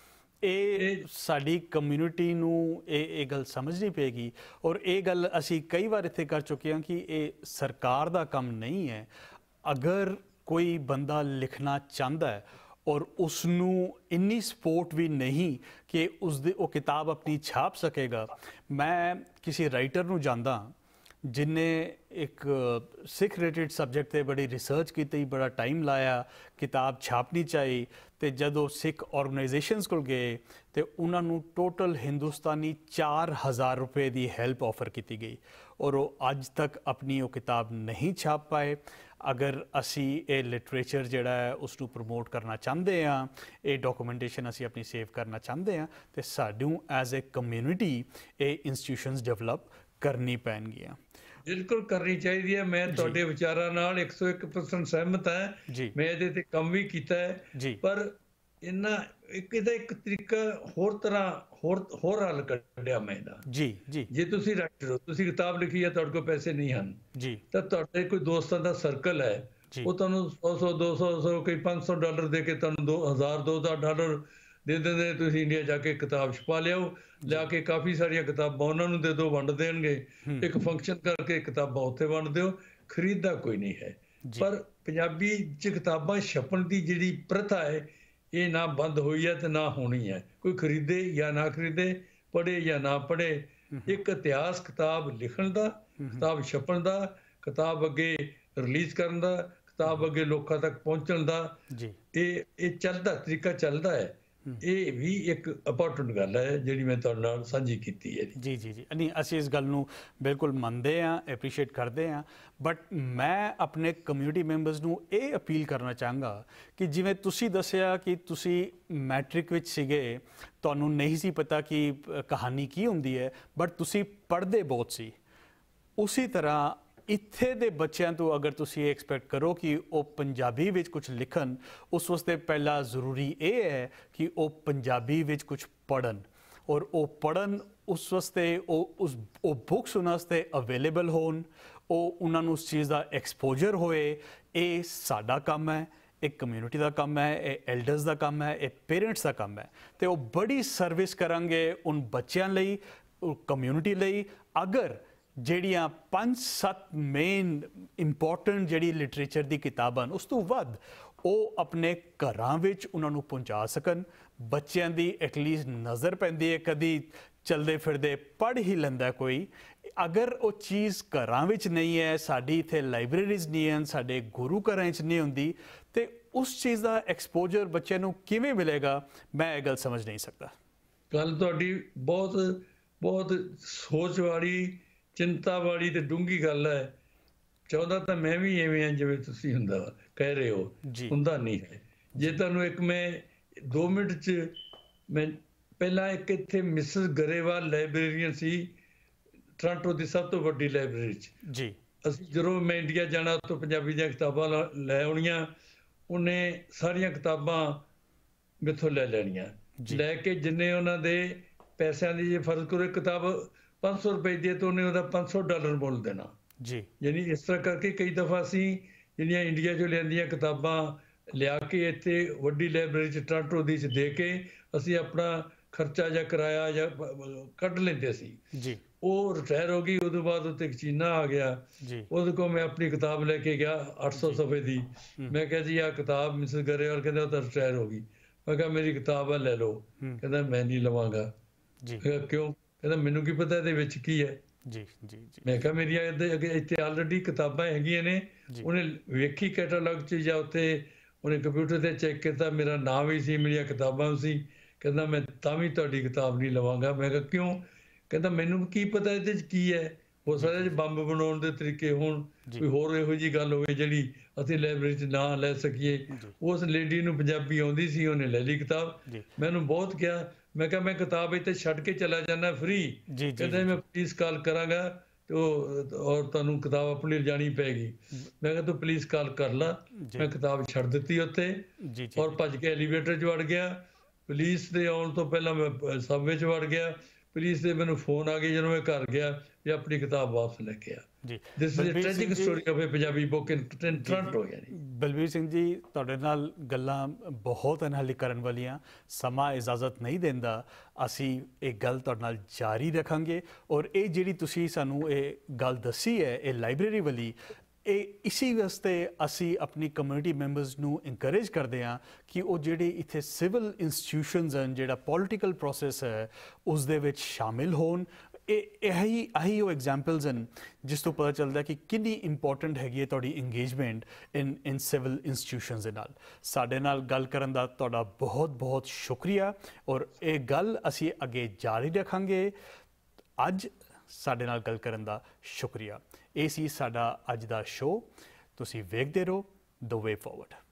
ਇਹ ਸਾਡੀ ਕਮਿਊਨਿਟੀ ਨੂੰ ਇਹ ਗੱਲ ਸਮਝਣੀ ਪਏਗੀ। ਔਰ ਇਹ ਗੱਲ ਅਸੀਂ ਕਈ ਵਾਰ ਇੱਥੇ ਕਰ ਚੁੱਕੇ ਹਾਂ ਕਿ ਇਹ ਸਰਕਾਰ ਦਾ ਕੰਮ ਨਹੀਂ ਹੈ। ਅਗਰ ਕੋਈ ਬੰਦਾ ਲਿਖਣਾ ਚਾਹੁੰਦਾ ਹੈ ਔਰ ਉਸਨੂੰ ਇੰਨੀ ਸਪੋਰਟ ਵੀ ਨਹੀਂ ਕਿ ਉਹ ਕਿਤਾਬ ਆਪਣੀ ਛਾਪ ਸਕੇਗਾ। ਮੈਂ ਕਿਸੇ ਰਾਈਟਰ ਨੂੰ ਜਾਣਦਾ ਜਿਨ੍ਹੇ ਇੱਕ ਸਿੱਖ ਰਿਲੇਟਿਡ ਸਬਜੈਕਟ 'ਤੇ ਬੜੀ ਰਿਸਰਚ ਕੀਤੀ, ਬੜਾ ਟਾਈਮ ਲਾਇਆ, ਕਿਤਾਬ ਛਾਪਣੀ ਚਾਹੀ, ਅਤੇ ਜਦੋਂ ਸਿੱਖ ਔਰਗਨਾਈਜੇਸ਼ਨਸ ਕੋਲ ਗਏ ਤੇ ਉਹਨਾਂ ਨੂੰ ਟੋਟਲ ਹਿੰਦੁਸਤਾਨੀ 4000 ਰੁਪਏ ਦੀ ਹੈਲਪ ਆਫਰ ਕੀਤੀ ਗਈ ਔਰ ਉਹ ਅੱਜ ਤੱਕ ਆਪਣੀ ਉਹ ਕਿਤਾਬ ਨਹੀਂ ਛਾਪ ਪਾਏ। ਅਗਰ ਅਸੀਂ ਇਹ ਲਿਟਰੇਚਰ ਜਿਹੜਾ ਹੈ ਉਸ ਨੂੰ ਪ੍ਰਮੋਟ ਕਰਨਾ ਚਾਹੁੰਦੇ ਹਾਂ, ਇਹ ਡਾਕੂਮੈਂਟੇਸ਼ਨ ਅਸੀਂ ਆਪਣੀ ਸੇਵ ਕਰਨਾ ਚਾਹੁੰਦੇ ਹਾਂ, ਤੇ ਸਾਨੂੰ ਐਜ਼ ਏ ਕਮਿਊਨਿਟੀ ਇਹ ਇੰਸਟੀਟਿਊਸ਼ਨਸ ਡਿਵੈਲਪ ਕਰਨੀ ਪੈਣਗੀਆਂ। ਬਿਲਕੁਲ ਕਰਨੀ ਚਾਹੀਦੀ ਹੈ। ਮੈਂ ਤੁਹਾਡੇ ਵਿਚਾਰਾਂ ਨਾਲ 101% ਸਹਿਮਤ ਹਾਂ। ਮੈਂ ਇਹਦੇ ਤੇ ਕੰਮ ਵੀ ਕੀਤਾ ਹੈ, ਪਰ ਇਹਦਾ ਇੱਕ ਤਰੀਕਾ ਹੋਰ ਤਰ੍ਹਾਂ ਹੋਰ ਹੱਲ ਕੱਢਿਆ ਮੈਂ ਇਹਦਾ। ਜੇ ਤੁਸੀਂ ਰਾਈਟਰ ਹੋ, ਤੁਸੀਂ ਕਿਤਾਬ ਲਿਖੀ ਹੈ, ਤੁਹਾਡੇ ਕੋਲ ਪੈਸੇ ਨਹੀਂ ਹਨ, ਤਾਂ ਤੁਹਾਡੇ ਕੋਈ ਦੋਸਤਾਂ ਦਾ ਸਰਕਲ ਹੈ, ਉਹ ਤੁਹਾਨੂੰ 100 200 ਕੋਈ $500 ਦੇ ਕੇ ਤੁਹਾਨੂੰ $2000 ਦੇ ਦਿੰਦੇ। ਤੁਸੀਂ ਇੰਡੀਆ ਜਾ ਕੇ ਕਿਤਾਬ ਛਪਾ ਲਿਆਓ, ਲਿਆ ਕੇ ਕਾਫੀ ਸਾਰੀਆਂ ਕਿਤਾਬਾਂ ਉਹਨਾਂ ਨੂੰ ਦੇ ਦਿਓ, ਵੰਡ ਦੇਣਗੇ। ਇੱਕ ਫੰਕਸ਼ਨ ਕਰਕੇ ਕਿਤਾਬਾਂ ਉੱਥੇ ਵੰਡ ਦਿਓ, ਖਰੀਦਦਾ ਕੋਈ ਨਹੀਂ ਹੈ। ਪਰ ਪੰਜਾਬੀ 'ਚ ਕਿਤਾਬਾਂ ਛਪਣ ਦੀ ਜਿਹੜੀ ਪ੍ਰਥਾ ਹੈ, ਇਹ ਨਾ ਬੰਦ ਹੋਈ ਹੈ ਤੇ ਨਾ ਹੋਣੀ ਹੈ। ਕੋਈ ਖਰੀਦੇ ਜਾਂ ਨਾ ਖਰੀਦੇ, ਪੜ੍ਹੇ ਜਾਂ ਨਾ ਪੜ੍ਹੇ, ਇੱਕ ਇਤਿਹਾਸ ਕਿਤਾਬ ਲਿਖਣ ਦਾ, ਕਿਤਾਬ ਛਪਣ ਦਾ, ਕਿਤਾਬ ਅੱਗੇ ਰਿਲੀਜ਼ ਕਰਨ ਦਾ, ਕਿਤਾਬ ਅੱਗੇ ਲੋਕਾਂ ਤੱਕ ਪਹੁੰਚਣ ਦਾ, ਇਹ ਚੱਲਦਾ ਤਰੀਕਾ ਚੱਲਦਾ ਹੈ। ਇਹ ਵੀ ਇੱਕ ਇੰਪੋਰਟੈਂਟ ਗੱਲ ਹੈ ਜਿਹੜੀ ਮੈਂ ਤੁਹਾਡੇ ਨਾਲ ਸਾਂਝੀ ਕੀਤੀ ਹੈ। ਜੀ ਜੀ ਜੀ। ਨਹੀਂ, ਅਸੀਂ ਇਸ ਗੱਲ ਨੂੰ ਬਿਲਕੁਲ ਮੰਨਦੇ ਹਾਂ, ਐਪਰੀਸ਼ੀਏਟ ਕਰਦੇ ਹਾਂ। ਬਟ ਮੈਂ ਆਪਣੇ ਕਮਿਊਨਿਟੀ ਮੈਂਬਰਸ ਨੂੰ ਇਹ ਅਪੀਲ ਕਰਨਾ ਚਾਹਾਂਗਾ ਕਿ ਜਿਵੇਂ ਤੁਸੀਂ ਦੱਸਿਆ ਕਿ ਤੁਸੀਂ ਮੈਟ੍ਰਿਕ ਵਿੱਚ ਸੀਗੇ, ਤੁਹਾਨੂੰ ਨਹੀਂ ਸੀ ਪਤਾ ਕਿ ਕਹਾਣੀ ਕੀ ਹੁੰਦੀ ਹੈ, ਬਟ ਤੁਸੀਂ ਪੜ੍ਹਦੇ ਬਹੁਤ ਸੀ। ਉਸੇ ਤਰ੍ਹਾਂ ਇੱਥੇ ਦੇ ਬੱਚਿਆਂ ਤੋਂ ਅਗਰ ਤੁਸੀਂ ਇਹ ਐਕਸਪੈਕਟ ਕਰੋ ਕਿ ਉਹ ਪੰਜਾਬੀ ਵਿੱਚ ਕੁਝ ਲਿਖਣ, ਉਸ ਵਾਸਤੇ ਪਹਿਲਾਂ ਜ਼ਰੂਰੀ ਇਹ ਹੈ ਕਿ ਉਹ ਪੰਜਾਬੀ ਵਿੱਚ ਕੁਝ ਪੜ੍ਹਨ, ਔਰ ਉਹ ਪੜ੍ਹਨ ਉਸ ਵਾਸਤੇ ਉਹ ਬੁੱਕਸ ਉਹਨਾਂ ਵਾਸਤੇ ਅਵੇਲੇਬਲ ਹੋਣ, ਉਹ ਉਹਨਾਂ ਨੂੰ ਉਸ ਚੀਜ਼ ਦਾ ਐਕਸਪੋਜਰ ਹੋਏ। ਇਹ ਸਾਡਾ ਕੰਮ ਹੈ, ਇਹ ਕਮਿਊਨਿਟੀ ਦਾ ਕੰਮ ਹੈ, ਇਹ ਐਲਡਰਸ ਦਾ ਕੰਮ ਹੈ, ਇਹ ਪੇਰੈਂਟਸ ਦਾ ਕੰਮ ਹੈ, ਅਤੇ ਉਹ ਬੜੀ ਸਰਵਿਸ ਕਰਾਂਗੇ ਉਨ ਬੱਚਿਆਂ ਲਈ, ਕਮਿਊਨਿਟੀ ਲਈ। ਅਗਰ ਜਿਹੜੀਆਂ 5-7 ਮੇਨ ਇੰਪੋਰਟੈਂਟ ਜਿਹੜੀ ਲਿਟਰੇਚਰ ਦੀ ਕਿਤਾਬਾਂ ਉਸ ਤੋਂ ਵੱਧ ਉਹ ਆਪਣੇ ਘਰਾਂ ਵਿੱਚ ਉਹਨਾਂ ਨੂੰ ਪਹੁੰਚਾ ਸਕਣ, ਬੱਚਿਆਂ ਦੀ ਐਟਲੀਸਟ ਨਜ਼ਰ ਪੈਂਦੀ ਹੈ, ਕਦੀ ਚਲਦੇ ਫਿਰਦੇ ਪੜ੍ਹ ਹੀ ਲੈਂਦਾ ਕੋਈ। ਅਗਰ ਉਹ ਚੀਜ਼ ਘਰਾਂ ਵਿੱਚ ਨਹੀਂ ਹੈ, ਸਾਡੀ ਇੱਥੇ ਲਾਇਬ੍ਰੇਰੀਜ਼ ਨਹੀਂ ਹਨ, ਸਾਡੇ ਗੁਰੂ ਘਰਾਂ 'ਚ ਨਹੀਂ ਹੁੰਦੀ, ਤੇ ਉਸ ਚੀਜ਼ ਦਾ ਐਕਸਪੋਜਰ ਬੱਚਿਆਂ ਨੂੰ ਕਿਵੇਂ ਮਿਲੇਗਾ, ਮੈਂ ਇਹ ਗੱਲ ਸਮਝ ਨਹੀਂ ਸਕਦਾ। ਗੱਲ ਤੁਹਾਡੀ ਬਹੁਤ ਬਹੁਤ ਸੋਚ ਵਾਲੀ, ਚਿੰਤਾ ਵਾਲੀ ਤੇ ਡੂੰਘੀ ਗੱਲ ਹੈ। ਚਾਹੁੰਦਾ ਤਾਂ ਮੈਂ ਵੀ ਐਵੇਂ ਹਾਂ ਜਿਵੇਂ ਤੁਸੀਂ ਹੁੰਦਾ ਕਹਿ ਰਹੇ ਹੋ, ਹੁੰਦਾ ਨਹੀਂ ਹੈ। ਜੇ ਤੁਹਾਨੂੰ ਇੱਕ ਮੈਂ 2 ਮਿੰਟ 'ਚ, ਮੈਂ ਪਹਿਲਾਂ ਇੱਕ ਇੱਥੇ ਮਿਸਿਸ ਗਰੇਵਾਲ ਲਾਇਬ੍ਰੇਰੀਅਨ ਸੀ ਟੋਰਾਂਟੋ ਦੀ ਸਭ ਤੋਂ ਵੱਡੀ ਲਾਇਬ੍ਰੇਰੀ 'ਚ। ਅਸੀਂ ਜਦੋਂ ਮੈਂ ਇੰਡੀਆ ਜਾਣਾ ਉੱਥੋਂ ਪੰਜਾਬੀ ਦੀਆਂ ਕਿਤਾਬਾਂ ਲੈ ਆਉਣੀਆਂ, ਉਹਨੇ ਸਾਰੀਆਂ ਕਿਤਾਬਾਂ ਮੈਥੋਂ ਲੈ ਲੈਣੀਆਂ, ਲੈ ਕੇ ਜਿੰਨੇ ਉਹਨਾਂ ਦੇ ਪੈਸਿਆਂ ਦੀ, ਜੇ ਫਰਜ਼ ਕਰੋ ਕਿਤਾਬ 500 ਰੁਪਏ ਦੀ ਤਾਂ ਉਹਨੇ ਉਹਦਾ $500 ਮੁੱਲ ਦੇਣਾ ਜੀ। ਯਾਨੀ ਇਸ ਤਰ੍ਹਾਂ ਕਰਕੇ ਕਈ ਦਫਾ ਅਸੀਂ ਜਿਹੜੀਆਂ ਇੰਡੀਆ 'ਚੋਂ ਲਿਆਂਦੀਆਂ ਕਿਤਾਬਾਂ ਲਿਆ ਕੇ ਇੱਥੇ ਵੱਡੀ ਲਾਇਬ੍ਰੇਰੀ 'ਚ ਟੋਰਾਂਟੋ ਦੀ 'ਚ ਦੇ ਕੇ ਅਸੀਂ ਆਪਣਾ ਖਰਚਾ ਜਾਂ ਕਿਰਾਇਆ ਜਾਂ ਕੱਢ ਲੈਂਦੇ ਸੀ ਜੀ। ਉਹ ਰਿਟਾਇਰ ਹੋ ਗਈ, ਉਹਦੇ ਬਾਅਦ ਉੱਤੇ ਇੱਕ ਚੀਨਾ ਆ ਗਿਆ ਜੀ, ਉਹਦੇ ਕੋਲ ਮੈਂ ਆਪਣੀ ਕਿਤਾਬ ਲੈ ਕੇ ਗਿਆ 800 ਸਫ਼ੇ ਦੀ। ਮੈਂ ਕਿਹਾ ਜੀ ਆਹ ਕਿਤਾਬ ਮਿਸਿਸ ਗਰੇਵਾਲ, ਕਹਿੰਦਾ ਉਹ ਤਾਂ ਰਿਟਾਇਰ ਹੋ ਗਈ। ਮੈਂ ਕਿਹਾ ਮੇਰੀ ਕਿਤਾਬ ਆ, ਲੈ ਲਓ। ਕਹਿੰਦਾ ਮੈਂ ਨਹੀਂ ਲਵਾਂਗਾ ਜੀ। ਕਿਉਂ? ਕਹਿੰਦਾ ਮੈਨੂੰ ਕੀ ਪਤਾ ਇਹਦੇ ਵਿੱਚ ਕੀ ਹੈ ਜੀ ਜੀ। ਮੈਂ ਕਿਹਾ ਮੇਰੀਆਂ ਇੱਥੇ ਆਲਰੇਡੀ ਕਿਤਾਬਾਂ ਹੈਗੀਆਂ ਨੇ। ਉਹਨੇ ਵੇਖੀ ਕੈਟਾਲੌਗ 'ਚ ਜਾਂ ਉੱਥੇ ਉਹਨੇ ਕੰਪਿਊਟਰ 'ਤੇ ਚੈੱਕ ਕੀਤਾ, ਮੇਰਾ ਨਾਮ ਵੀ ਸੀ, ਮੇਰੀਆਂ ਕਿਤਾਬਾਂ ਵੀ ਸੀ। ਕਹਿੰਦਾ ਮੈਂ ਤਾਂ ਵੀ ਤੁਹਾਡੀ ਕਿਤਾਬ ਨਹੀਂ ਲਵਾਂਗਾ। ਮੈਂ ਕਿਹਾ ਕਿਉਂ? ਕਹਿੰਦਾ ਮੈਨੂੰ ਕੀ ਪਤਾ ਇਹਦੇ 'ਚ ਕੀ ਹੈ, ਹੋ ਸਕਦਾ ਜੀ ਬੰਬ ਬਣਾਉਣ ਦੇ ਤਰੀਕੇ ਹੋਣ, ਕੋਈ ਹੋਰ ਇਹੋ ਜਿਹੀ ਗੱਲ ਹੋਵੇ ਜਿਹੜੀ ਅਸੀਂ ਲਾਇਬ੍ਰੇਰੀ 'ਚ ਨਾ ਲੈ ਸਕੀਏ। ਉਸ ਲੇਡੀ ਨੂੰ ਪੰਜਾਬੀ ਆਉਂਦੀ ਸੀ, ਉਹਨੇ ਲੈ ਲਈ ਕਿਤਾਬ। ਮੈਨੂੰ ਬਹੁਤ ਕਿਹਾ, ਮੈਂ ਕਿਹਾ ਮੈਂ ਕਿਤਾਬ ਇੱਥੇ ਛੱਡ ਕੇ ਚਲਾ ਜਾਂਦਾ ਫ੍ਰੀ। ਕਹਿੰਦਾ ਮੈਂ ਪੁਲਿਸ ਕਾਲ ਕਰਾਂਗਾ ਤੇ ਔਰ ਤੁਹਾਨੂੰ ਕਿਤਾਬ ਆਪਣੀ ਲਿਜਾਣੀ ਪਏਗੀ। ਮੈਂ ਕਿਹਾ ਤੂੰ ਪੁਲਿਸ ਕਾਲ ਕਰ ਲਾ। ਮੈਂ ਕਿਤਾਬ ਛੱਡ ਦਿੱਤੀ ਉੱਥੇ ਔਰ ਭੱਜ ਕੇ ਐਲੀਵੇਟਰ 'ਚ ਵੜ ਗਿਆ। ਪੁਲਿਸ ਦੇ ਆਉਣ ਤੋਂ ਪਹਿਲਾਂ ਮੈਂ ਸਬਵੇ 'ਚ ਵੜ ਗਿਆ। ਪੁਲਿਸ ਦੇ ਮੈਨੂੰ ਫੋਨ ਆ ਗਏ ਜਦੋਂ ਮੈਂ ਘਰ ਗਿਆ ਵੀ ਆਪਣੀ ਕਿਤਾਬ ਵਾਪਸ ਲੈ ਕੇ ਆ। This is a tragic story of a Punjabi book in Toronto. Balbir Singh ji, ਤੁਹਾਡੇ ਨਾਲ ਗੱਲਾਂ ਬਹੁਤ ਹਨ ਹਾਲੇ ਕਰਨ ਵਾਲੀਆਂ, ਸਮਾਂ ਇਜਾਜ਼ਤ ਨਹੀਂ ਦਿੰਦਾ। ਅਸੀਂ ਇਹ ਗੱਲ ਤੁਹਾਡੇ ਨਾਲ ਜਾਰੀ ਰੱਖਾਂਗੇ ਔਰ ਇਹ ਜਿਹੜੀ ਤੁਸੀਂ ਸਾਨੂੰ ਇਹ ਗੱਲ ਦੱਸੀ ਹੈ ਇਹ ਲਾਇਬ੍ਰੇਰੀ ਵਾਲੀ, ਇਹ ਇਸੀ ਵਾਸਤੇ ਅਸੀਂ ਆਪਣੀ ਕਮਿਊਨਿਟੀ ਮੈਂਬਰਸ ਨੂੰ ਇਨਕਰੇਜ ਕਰਦੇ ਹਾਂ ਕਿ ਉਹ ਜਿਹੜੇ ਇੱਥੇ ਸਿਵਲ ਇੰਸਟੀਟਿਊਸ਼ਨਸ ਹਨ, ਜਿਹੜਾ ਪੋਲੀਟੀਕਲ ਪ੍ਰੋਸੈਸ ਹੈ ਉਸ ਦੇ ਵਿੱਚ ਸ਼ਾਮਿਲ ਹੋਣ। ਇਹੀ ਉਹ ਐਗਜ਼ਾਮਪਲਸ ਹਨ ਜਿਸ ਤੋਂ ਪਤਾ ਚੱਲਦਾ ਕਿ ਕਿੰਨੀ ਇੰਪੋਰਟੈਂਟ ਹੈਗੀ ਹੈ ਤੁਹਾਡੀ ਇੰਗੇਜਮੈਂਟ ਇਨ ਸਿਵਲ ਇੰਸਟੀਟਿਊਸ਼ਨਸ ਦੇ ਨਾਲ। ਸਾਡੇ ਨਾਲ ਗੱਲ ਕਰਨ ਦਾ ਤੁਹਾਡਾ ਬਹੁਤ ਬਹੁਤ ਸ਼ੁਕਰੀਆ ਔਰ ਇਹ ਗੱਲ ਅਸੀਂ ਅੱਗੇ ਜਾਰੀ ਰੱਖਾਂਗੇ। ਅੱਜ ਸਾਡੇ ਨਾਲ ਗੱਲ ਕਰਨ ਦਾ ਸ਼ੁਕਰੀਆ। ਇਹ ਸੀ ਸਾਡਾ ਅੱਜ ਦਾ ਸ਼ੋਅ। ਤੁਸੀਂ ਵੇਖਦੇ ਰਹੋ ਦ ਵੇ ਫਾਰਵਰਡ।